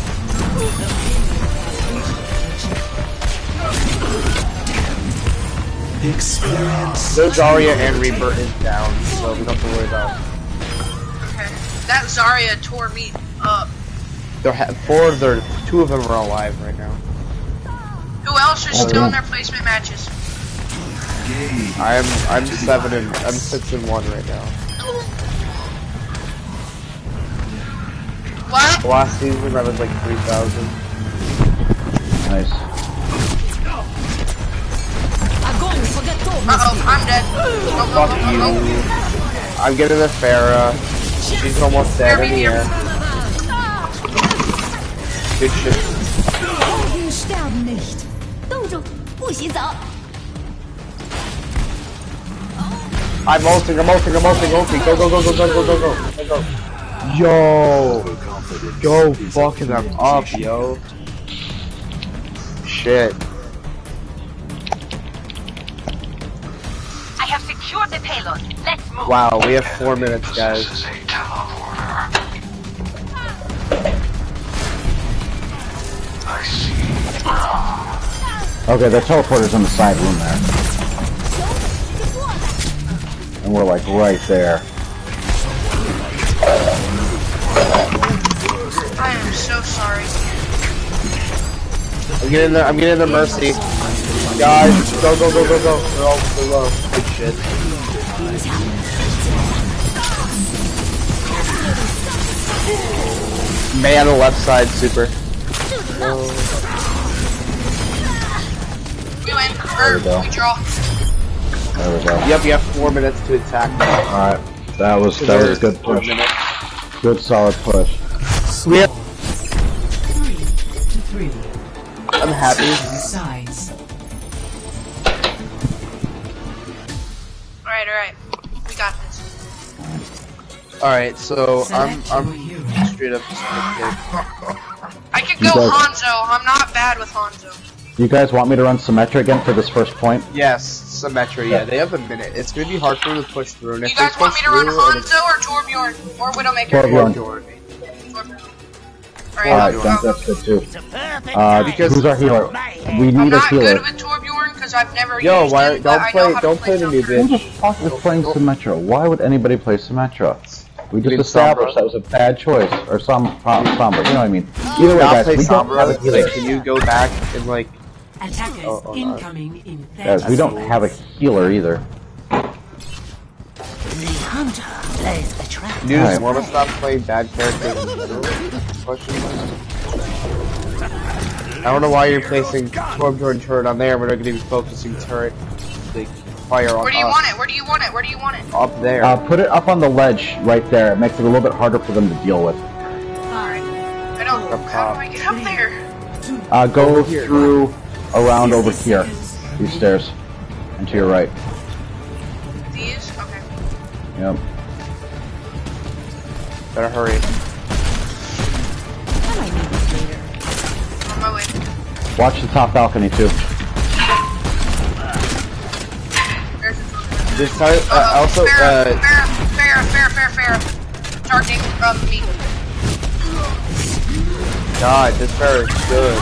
Experience. The Zarya and Reaper is down, so we don't have to worry about. Okay. That Zarya tore me up. They're ha four of their, two of them are alive right now. Who else is Oh, still yeah. in their placement matches? I'm I'm seven and I'm six and one right now. What? Last season I was like three thousand. Nice. Uh-oh, I'm dead. Oh, Fuck oh, oh, you. oh, I'm getting the Pharah. She's almost dead in the air. Good shit. Helden sterben nicht.动住，不许走。 I'm ulting, I'm ulting, I'm ulting, ulting. Go, go, go, go, go, go, go, go, go, go. Yo. Go fucking them up, yo. Shit. I have secured the payload. Let's move. Wow, we have four minutes, guys. Okay, the teleporter's in the side room there. And we're like right there. I am so sorry. I'm getting the, I'm getting the Mercy. Guys, go, go, go, go, go. They're all below. Good shit. May on the left side, super. We win. Or, we go. we draw. There we go. Yep, you have four minutes to attack. Alright, that was that was a good push. Good solid push. We have Three to three. I'm happy. Sides. Alright, alright. We got this. Alright, so I'm I'm straight up just I could go guys- Hanzo. I'm not bad with Hanzo. You guys want me to run Symmetra again for this first point? Yes, Symmetra, yeah, they have a minute. It's gonna be hard for them to push through. And if You guys they want push me to run through, and Hanzo or Torbjorn? Or Widowmaker? Torbjorn. Alright, Alright, I'll then go. that's good too. Uh, Because- who's our healer? We I'm need a not healer. good with Torbjorn because I've never Yo, used why him, don't but I know play how to don't play the new Who bitch. the fuck is playing Symmetra? Why would anybody play Symmetra? We just mean established Sombra? that was a bad choice. Or some uh, Sombra, you know what I mean? Either way, I'll guys, play we don't have a Sombra. healer. Like, can you go back and like Attackers Oh, oh, no. incoming in thirty Guys, we don't have a healer either. The hunter lays a trap. you just Alright. want to stop playing bad characters in general? Question mark. I don't know why you're placing Torbjorn turret on there, but they're gonna be focusing turret like fire on Where do you us. want it? Where do you want it? Where do you want it? Up there. Uh, put it up on the ledge right there. It makes it a little bit harder for them to deal with. Alright. I don't. Up How top. do I get up there? Uh, go Over here. through, around over here. These stairs. And to your right. These? Okay. Yep. Better hurry. I might need this later. On my way. Watch the top balcony too. There's the This time, uh, Oh, also, Farrah, uh, Farrah, Farrah, Farrah, Farrah, Farrah. Targeting um, me. God, this bear is good.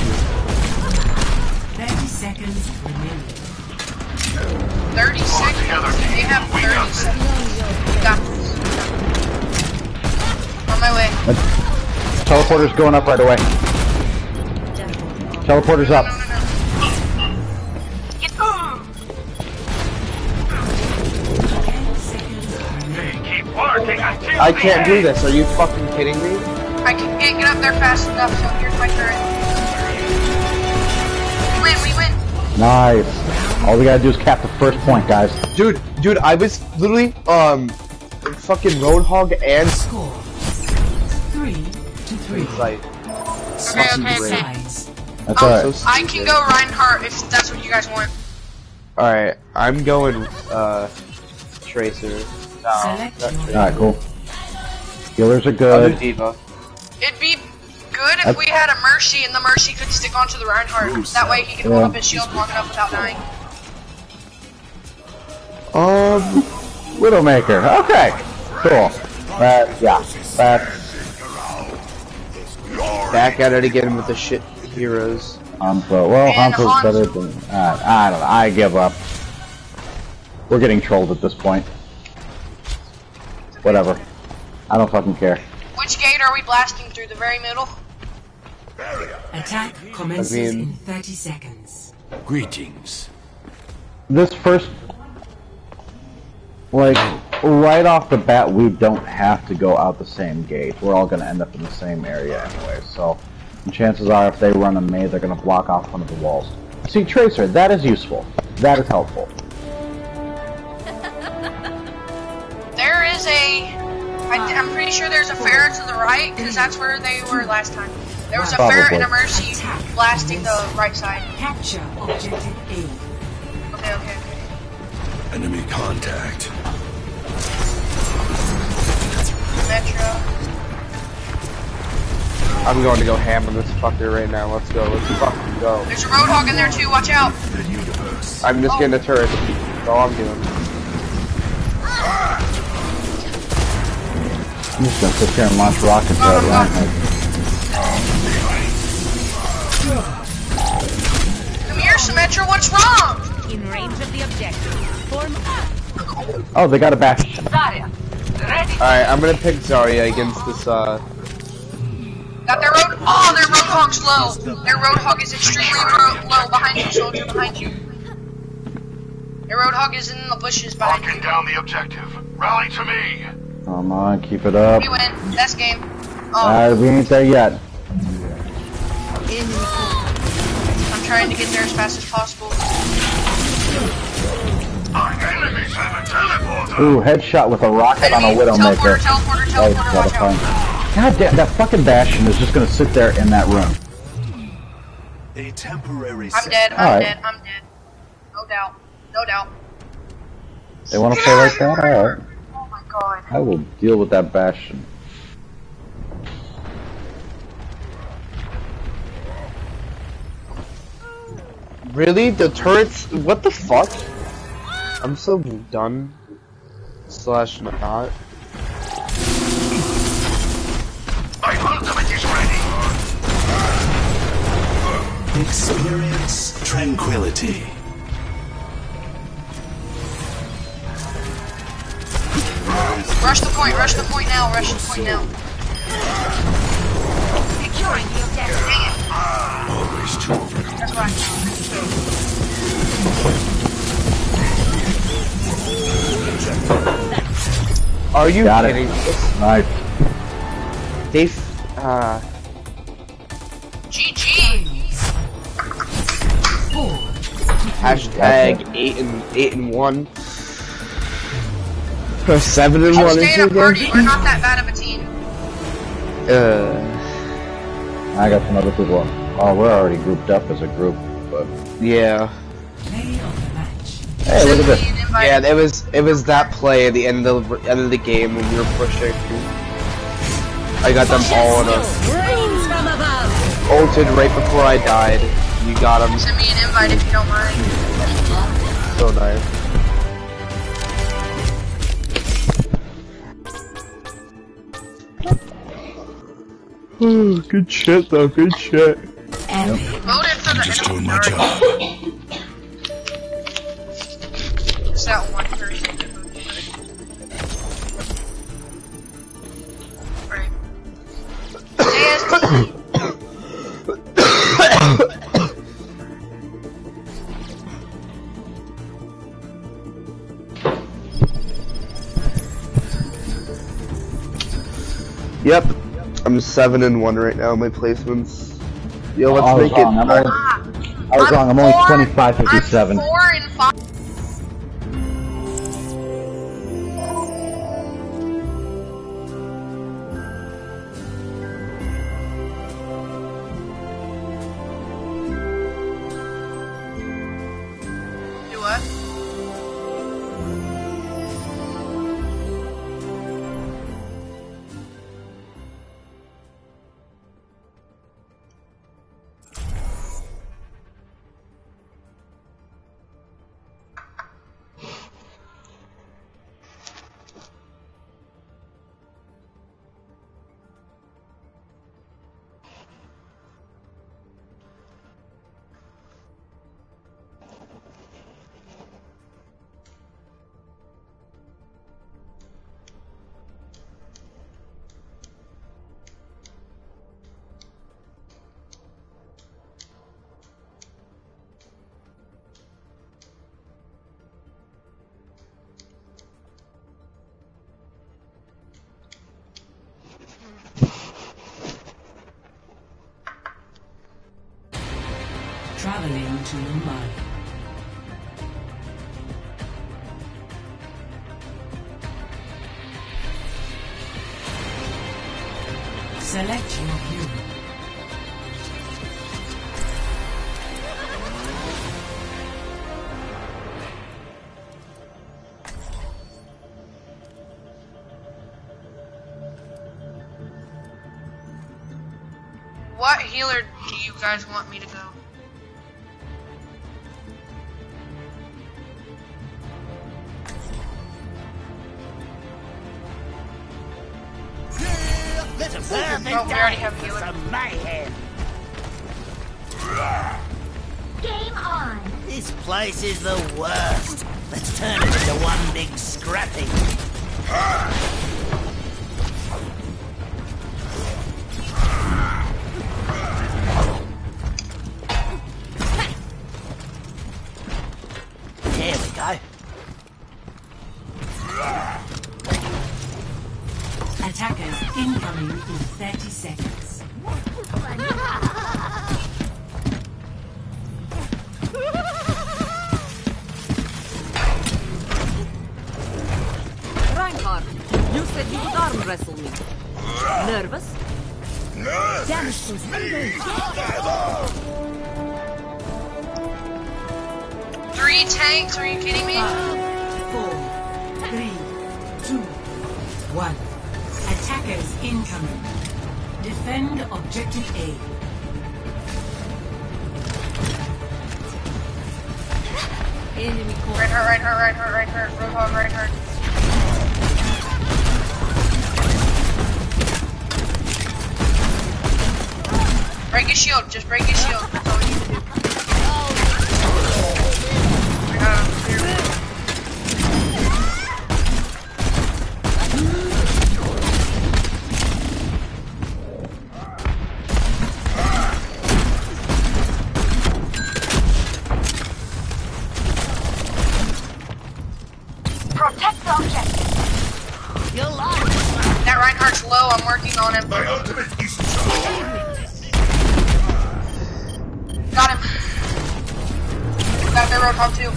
thirty seconds remaining. thirty seconds? They have thirty seconds. Got this. On my way. Teleporter's going up right away. Teleporter's up. Keep working until I can't do this. Are you fucking kidding me? I can get, get up there fast enough, so here's my turret. We win, we win. Nice. All we gotta do is cap the first point, guys. Dude, dude, I was literally, um, fucking Roadhog and Score three to three. like, Okay, okay, okay. Sides. That's Um, alright. I can go Reinhardt if that's what you guys want. Alright, I'm going, uh, Tracer. Select your Alright, cool. Healers are I'll do good. Diva. It'd be good if we had a Mercy and the Mercy could stick onto the Reinhardt. That way he can hold Yeah. up his shield long enough without dying. Um, Widowmaker. Okay. Cool. That, yeah. That, back at it again with the shit heroes. Hanzo. Well, And Hanzo's Hanzo. better than... Uh, I don't know. I give up. We're getting trolled at this point. Whatever. I don't fucking care. Which gate are we blasting through? The very middle? attack commences I mean- in thirty seconds. Greetings. This first... Like, right off the bat, we don't have to go out the same gate. We're all gonna end up in the same area anyway, so... chances are, if they run a maid, they're gonna block off one of the walls. See, Tracer, that is useful. That is helpful. There is a... I, I'm pretty sure there's a Farrah to the right, because that's where they were last time. There was a Farrah and a Mercy blasting the right side. Capture objective A. Okay, okay, okay. Enemy contact. Metro. I'm going to go ham on this fucker right now. Let's go. Let's fucking go. There's a Roadhog in there too, watch out! I'm just getting a turret. That's all I'm doing. I'm just gonna sit here and launch rockets at Reinhardt. Come here, Symmetra, what's wrong? In range of the objective. Form up. Oh, they got a bash. Zarya, ready? Alright, I'm gonna pick Zarya against this, uh... Got their road. Oh, their Roadhog's low. Their Roadhog is extremely ro low. Behind you, soldier, behind you. Their Roadhog is in the bushes behind Locking you. down the objective. Rally to me. Come on, keep it up. We win. That's game. Oh, Uh, we ain't there yet. I'm trying to get there as fast as possible. Ooh, headshot with a rocket on a Widowmaker. Teleporter, teleporter, That was teleporter, watch out. satisfying. God damn, that fucking Bastion is just gonna sit there in that room. A temporary I'm dead, I'm Alright. dead, I'm dead. No doubt, no doubt. They wanna play like that? Alright. Oh my god. I will deal with that Bastion. Really? The turrets? What the fuck? I'm so done. Slash not. My ultimate is ready. Experience tranquility. Rush the point, rush the point now, rush the point now. Securing the objective. Dang it. Always children. That's right. Are you Got kidding? it. Nice. They f uh G G. hashtag eight and eight and one. Or seven and Just one stay in a into party, again. we're not that bad of a team. Uh I got some other people. Oh, we're already grouped up as a group, but yeah. hey, look at this. Yeah, it was it was that play at the end of the end of the game when we were pushing. I got them all in a Rains from above. ulted right before I died. You got them. Send me an invite if you don't mind. So nice. Good shit though, good shit. Voted for the Just doing enemy my party. job. It's that one person. Right. Stay as team. Yep. I'm seven and one right now, my placements. Yo, let's I was make it wrong. I'm only, I was wrong. I'm only twenty-five fifty-seven. I'm four and five. Do what? Traveling to Mumbai. Select your hero. What healer do you guys want me to go? Oh, we already have healer. Game on. This place is the worst. Let's turn it into one big scrapping. There we go. Attackers incoming in thirty seconds. wrestle me. Nervous? Damage boost. Three tanks? Are you kidding me? Five, four, three, two, one. Attackers incoming. Defend objective A. Enemy corner. Right hurt, right hurt, right hurt, right hurt. Roadhog, right hurt. Break his shield, just break his shield. That's all we need to do. I got him. Protect the objective. You're lying. That Reinhardt's low, I'm working on him. My ultimate is Got him. Got their Roadhog too.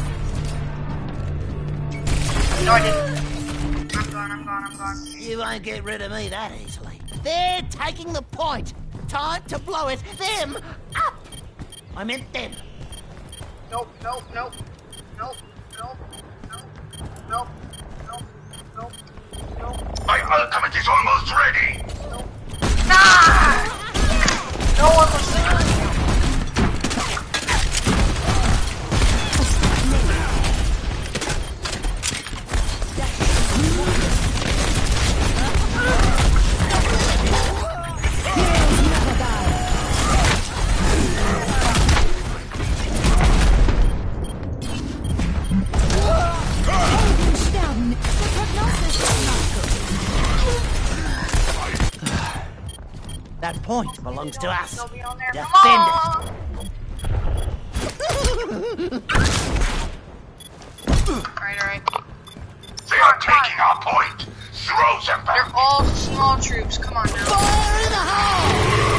No, I didn't. I'm gone, I'm gone, I'm gone. You won't get rid of me that easily. They're taking the point. Time to blow it. Them up. I meant them. Nope, nope, nope. Nope, nope, nope, nope, nope, nope, nope. My ultimate is almost ready. Nope. Ah! No one was there. That point belongs to us. They'll be on there. Defend Come it. Alright, alright. They are taking our point. Throw them back. They're all small troops. Come on now. Fire in the hole!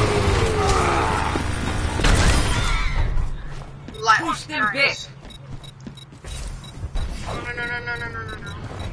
Light Push them nice. No, no, no, no, no, no, no, no.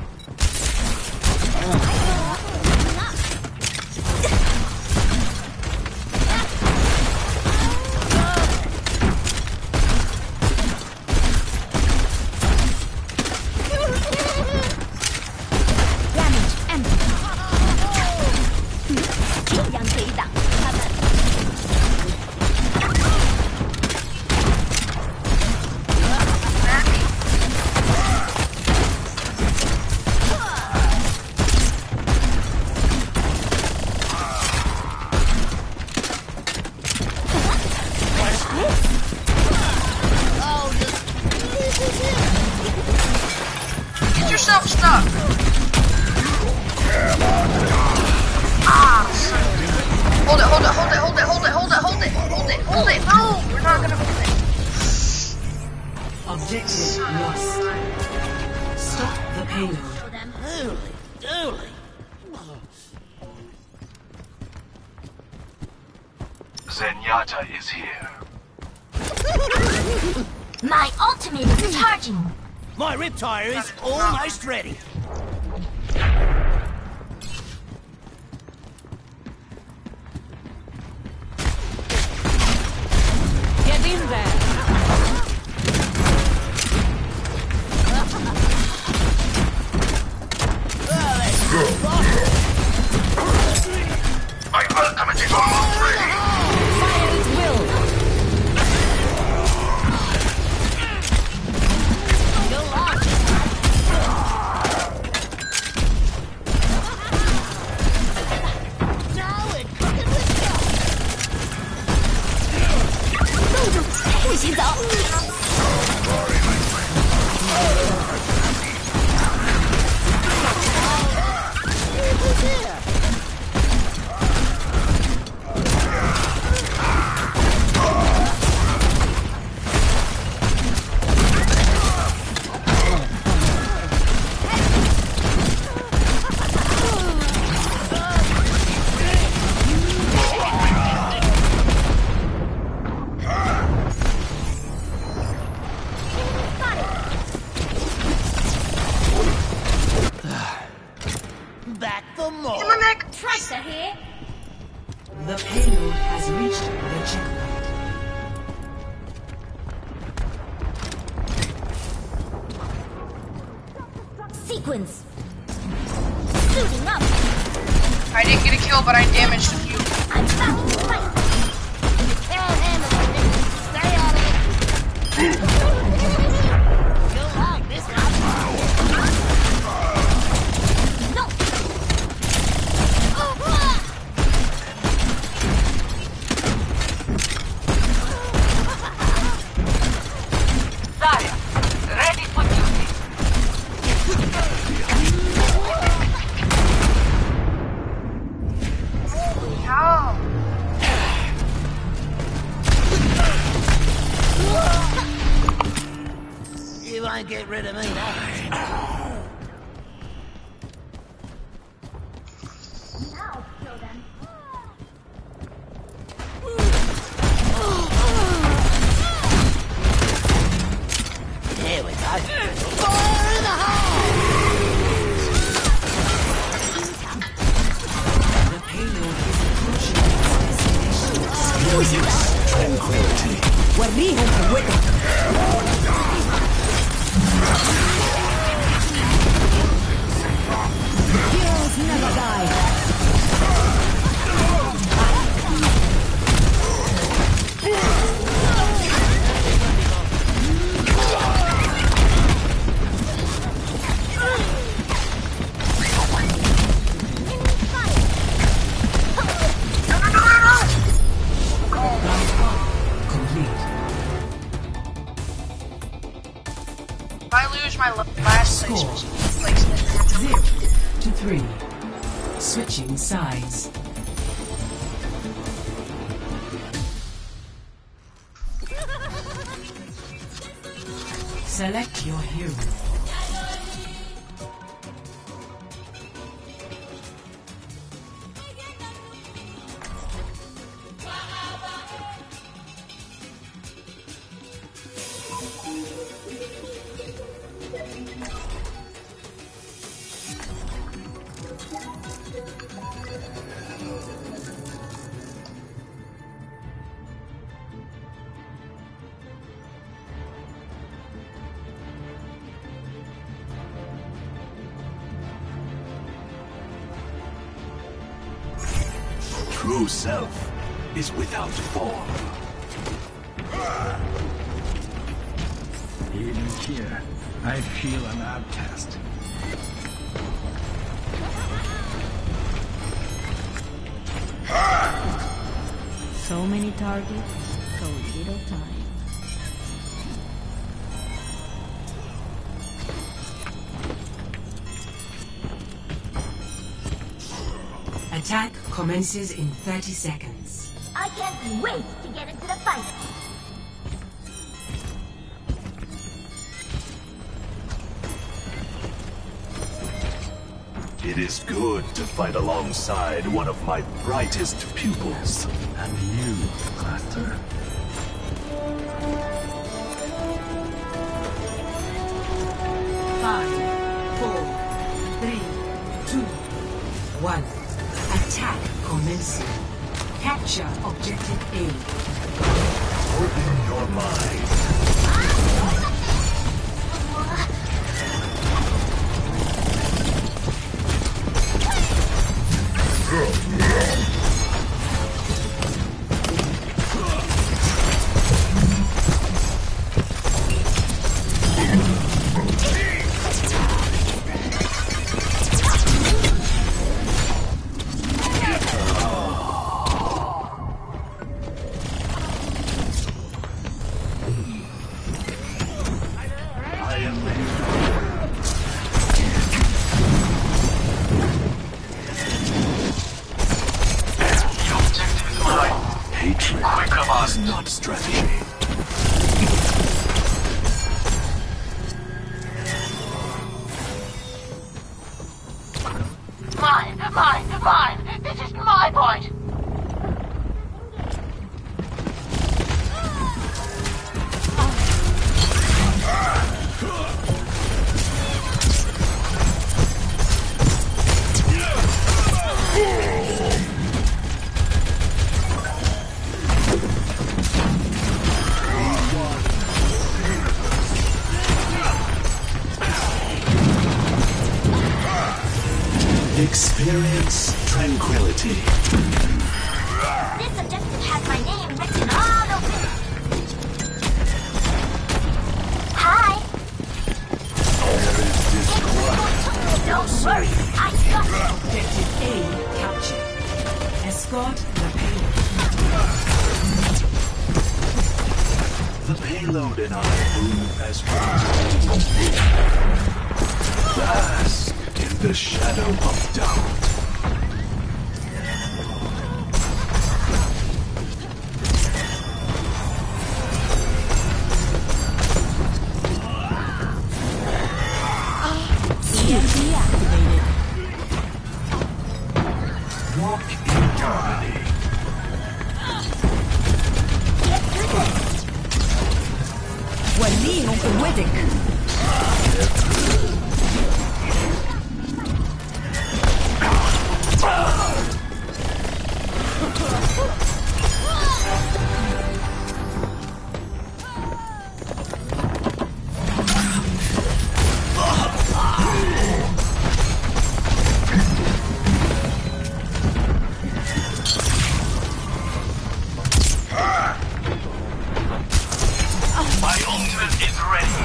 Get yourself stuck. Ah, son. Hold it, hold it, hold it, hold it, hold it, hold it, hold it, hold it, hold it. No, we're not gonna hold it. Objective lost. Stop the payload. Holy dooly. Zenyatta is here. My ultimate is charging. My riptire is almost ready. Get in there. My ultimate is almost ready. Fire at will. You're lost. Now we're cooking with gas. 不许走！ Our The payload has reached the checkpoint. Sequence. Suiting up. I didn't get a kill, but I damaged a few. I'm back in the fight. You can't handle it. Stay out of it. You'll like this one. No. Zarya, ready for duty. How? You won't get rid of me, no. Now kill them. There we go. Fire in the hole! The payload is approaching its destination. Tranquility. وريهم قوتك. Heroes never die. If I lose my last Score. placement, Zero to three. Switching sides. Select your hero. True self is without form. Even here, I feel an outcast. So many targets, so little time. Attack commences in thirty seconds. I can't wait to get into the fight. It is good to fight alongside one of my brightest pupils. And you, Cluster. Five, four, three, two, one. Attack commencing. Capture objective A. Open your mind. Hatred is not strategy. Mine, mine, mine! This is my point! Experience tranquility. This objective has my name written all over it. Hi. Don't worry, I got it. Objective A captured. Escort the payload. The payload and I move as one. Bask in the shadow of doubt. E M P activated. Walk in harmony. وليهم قوتك. My ultimate is ready.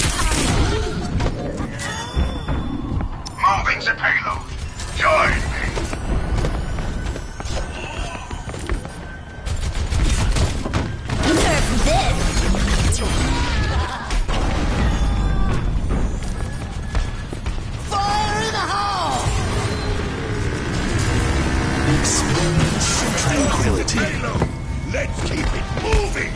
Moving the payload. Join me. Nerf this. Fire in the hole! Experience tranquility. Payload. Let's keep it moving.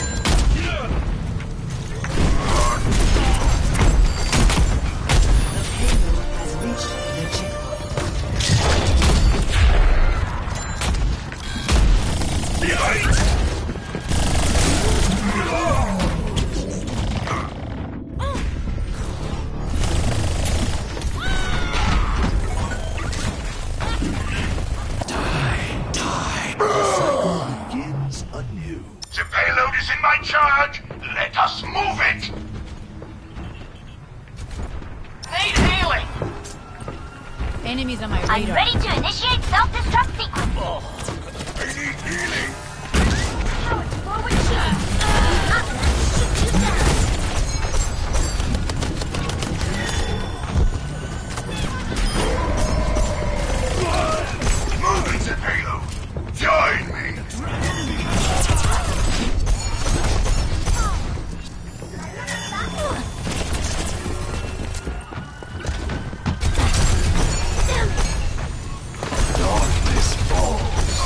Has reached the checkpoint. Behind. Begins anew. The payload is in my charge. Let us move it. Need healing. Enemies on my I'm radar. ready to initiate self-destruct sequence. I need healing. Forward shield. Up. Shoot you down. Moving the payload. Join me. Darkness falls.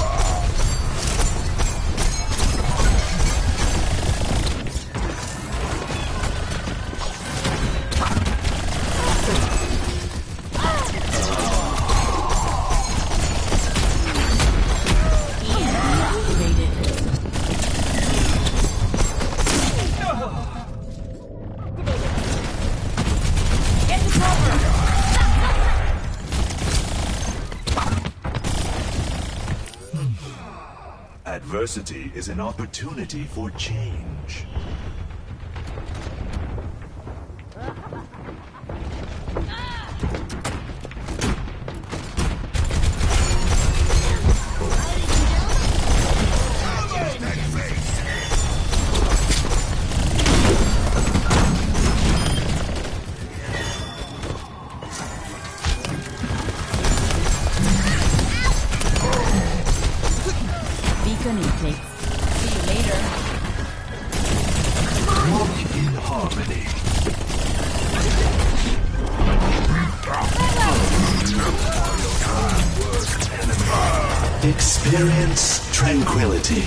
Adversity is an opportunity for change. Beacon in place. See you later. Walk in harmony. Experience tranquility.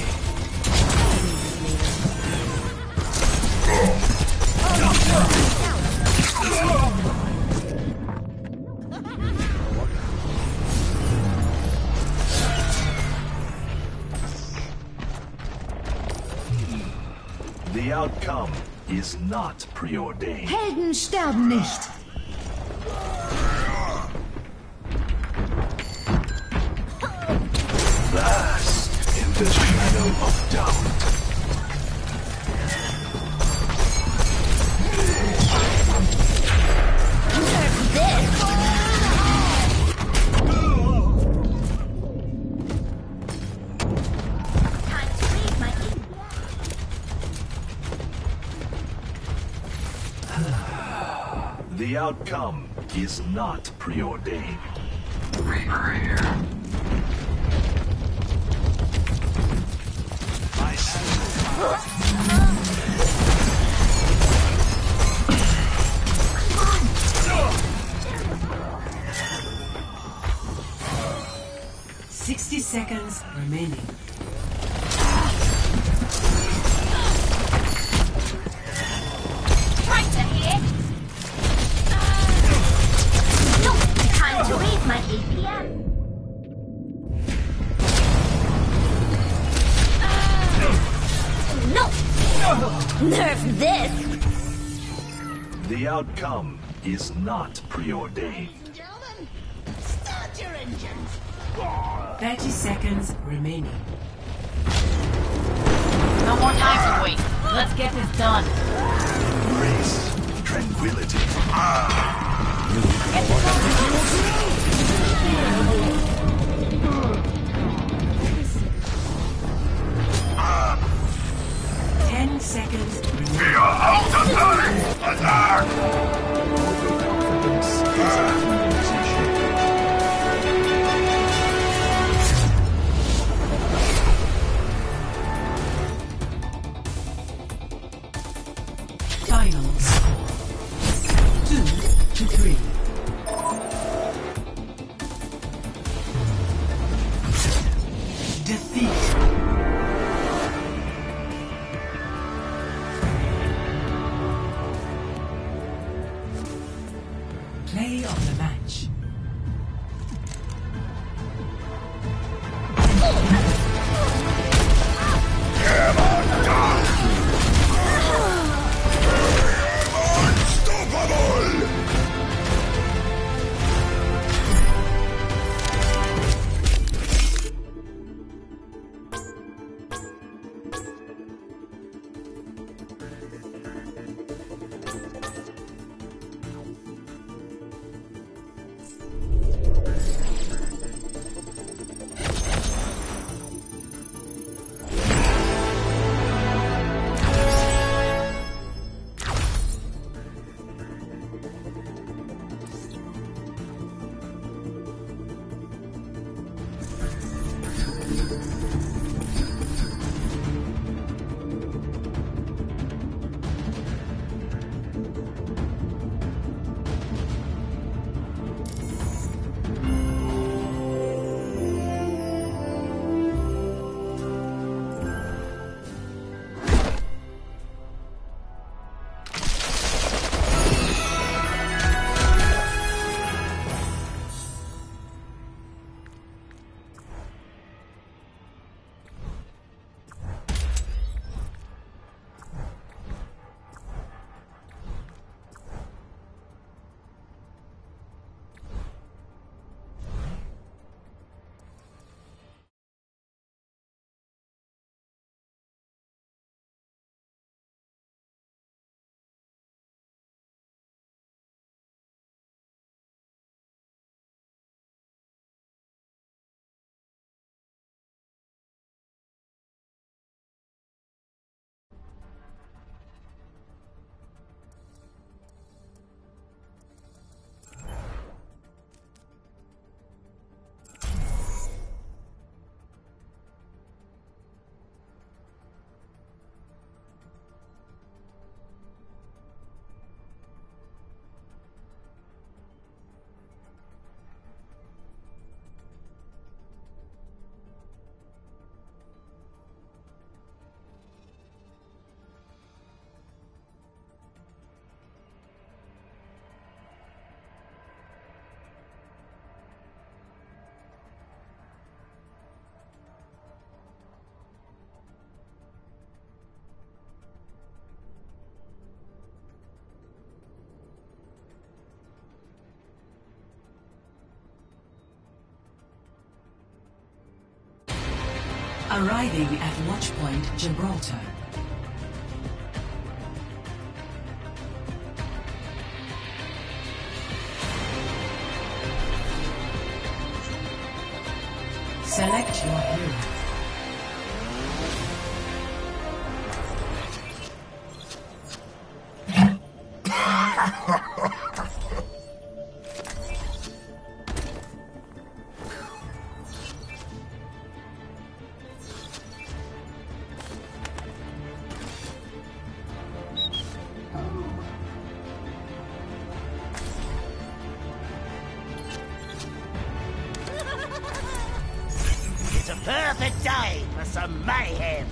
The outcome is not preordained. Helden sterben nicht. Bask in the shadow of doubt. Nerf this. The outcome is not preordained. Reaper here. Sixty seconds remaining. Traitor here! No time to read my A P M. No! Nerf this! The outcome is not preordained. Gentlemen, start your engines. Thirty seconds remaining. No more time to wait. Let's get this done. Grace, tranquility. Ten seconds remaining. We are out of time! Attack! Overconfidence is accusation. Final score. Two to three. Defeat. Play of the match. Arriving at Watchpoint Gibraltar. Select your hero. It's a perfect day for some mayhem.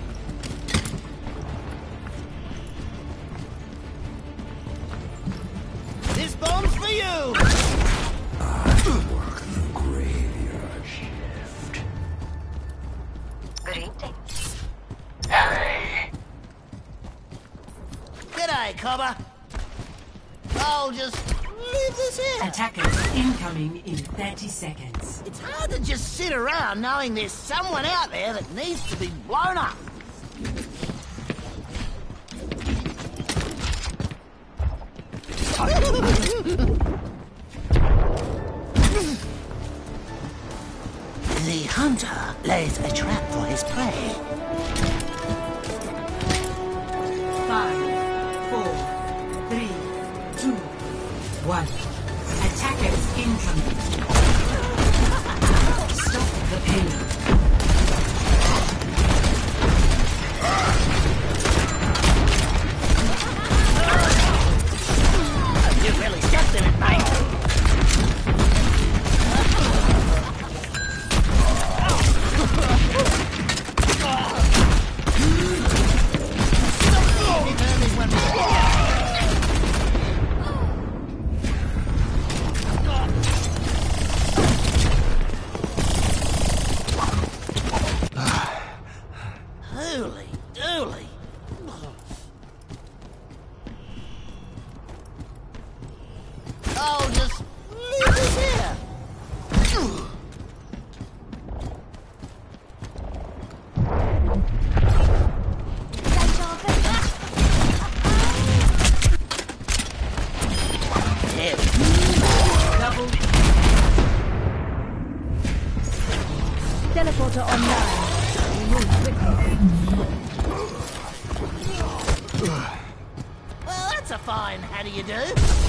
This bomb's for you! I work the graveyard shift. Good evening. Hey. G'day, Cobber. I'll just leave this here. Attackers incoming in thirty seconds. It's hard to just sit around knowing there's someone out there that needs to be blown up. The hunter lays a trap for his prey. Five, four, three, two, one. Attackers incoming. Stop the payload. You really stepped in it, mate. Holy dooly. I'll just leave this here. Double. Teleporter online. Remove quickly. Well, that's a fine how do you do.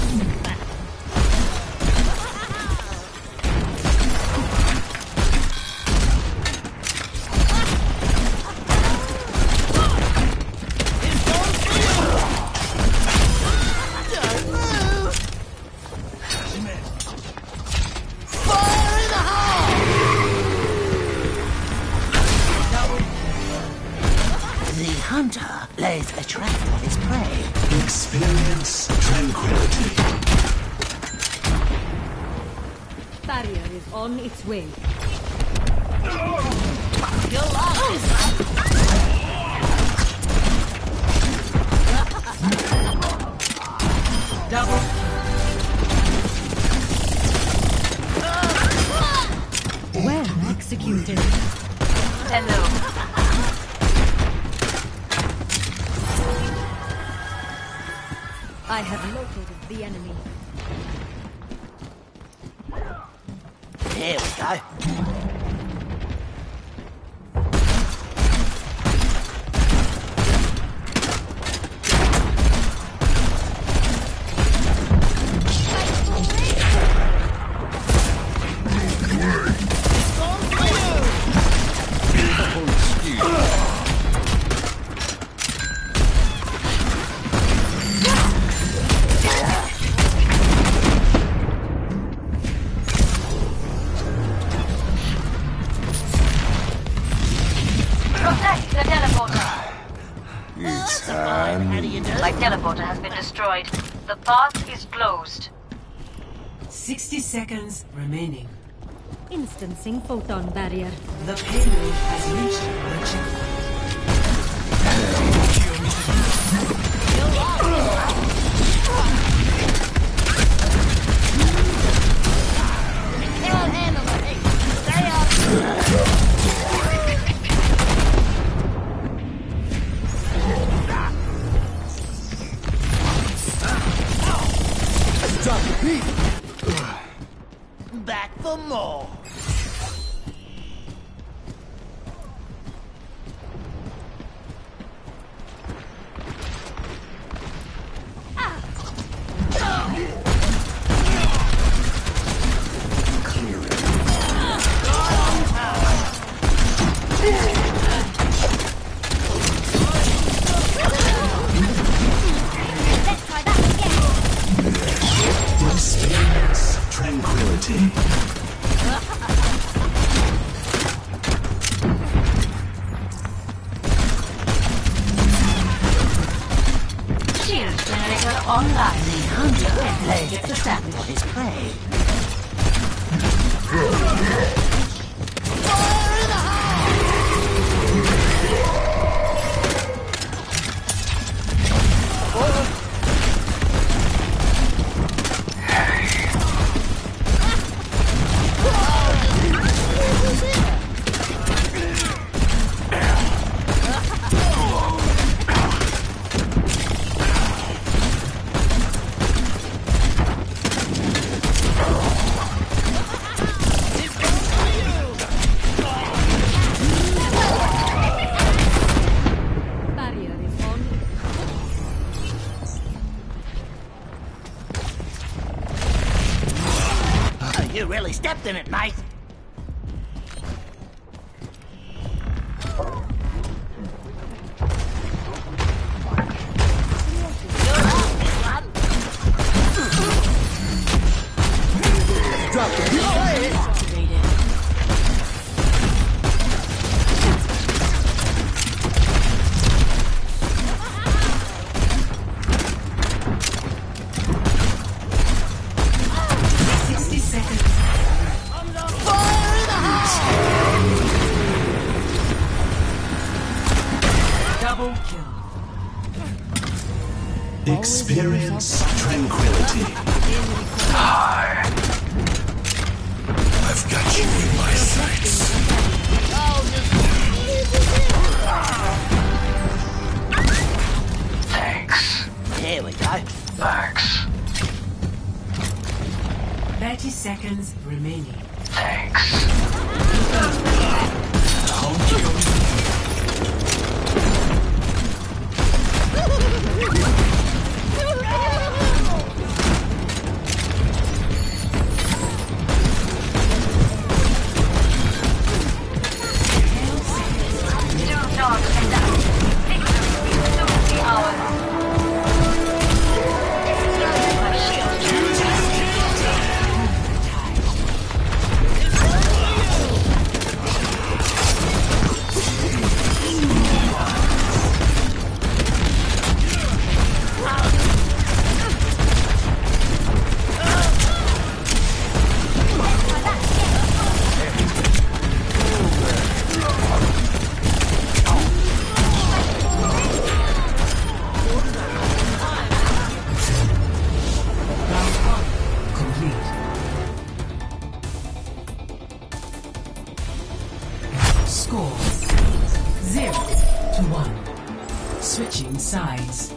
Hunter lays a trap for his prey. Experience tranquility. Barrier is on its way. You'll love this, Double. Well executed. Hello. I have located the enemy. Here we go. Protect the teleporter. It's How do you do? My teleporter has been destroyed. The path is closed. Sixty seconds remaining. Instancing photon barrier. The payload has reached the checkpoint. Can't handle it. Stay up. Doctor Pete! Back for more. Teleporter online. The hunter gets to stand for his prey. You really stepped in it, mate. Drop it. Play it. sixty seconds. Fire in the house! Double kill. Experience tranquility. Hi. I've got you in my sights. Thanks. Here we go. Thanks. thirty seconds remaining. Thanks. Don't you? Score zero to one. Switching sides.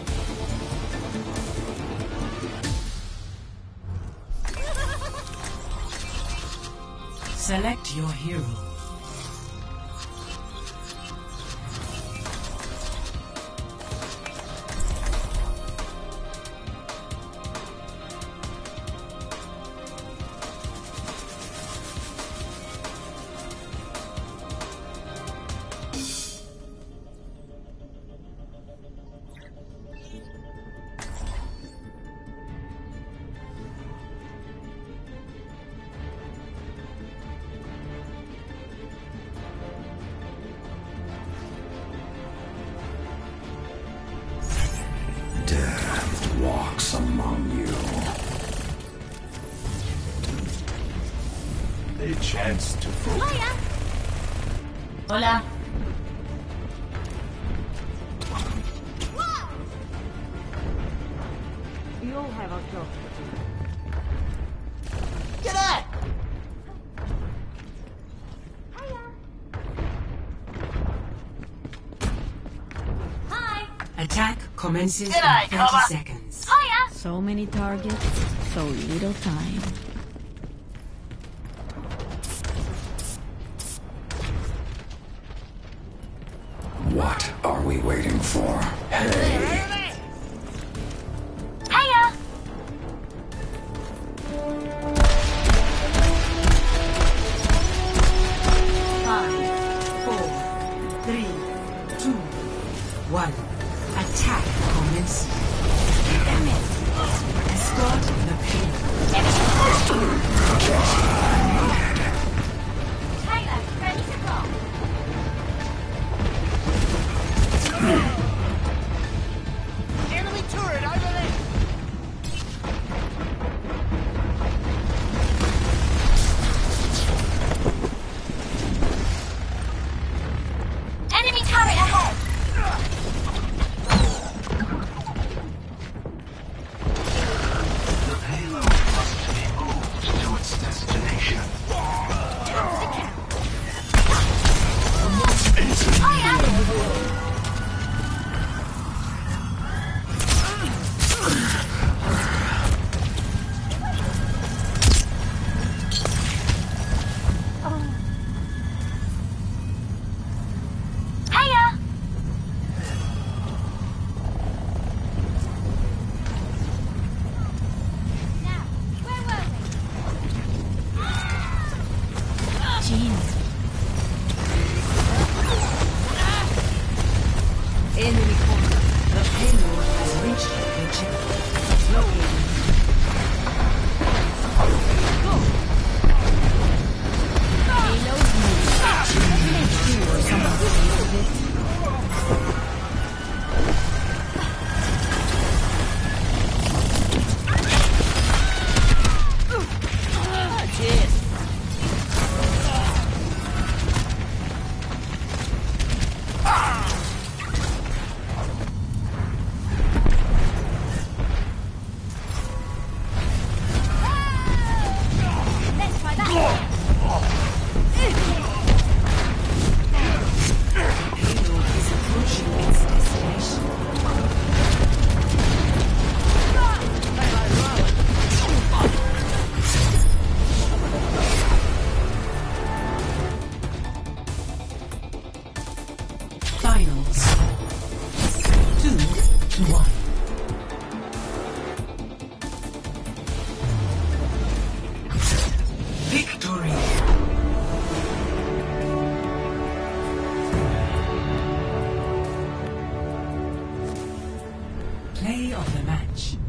Select your hero. Death walks among you. A chance to focus. Hola. You'll have a job to do. G'day! Attack commences G'day, in thirty Cobra. seconds. Hiya. So many targets, so little time. What are we waiting for? Hey! Hiya. Five, four, three, two, one. Attack commences. Escort the payload. Taylor, ready to go. Play of the match.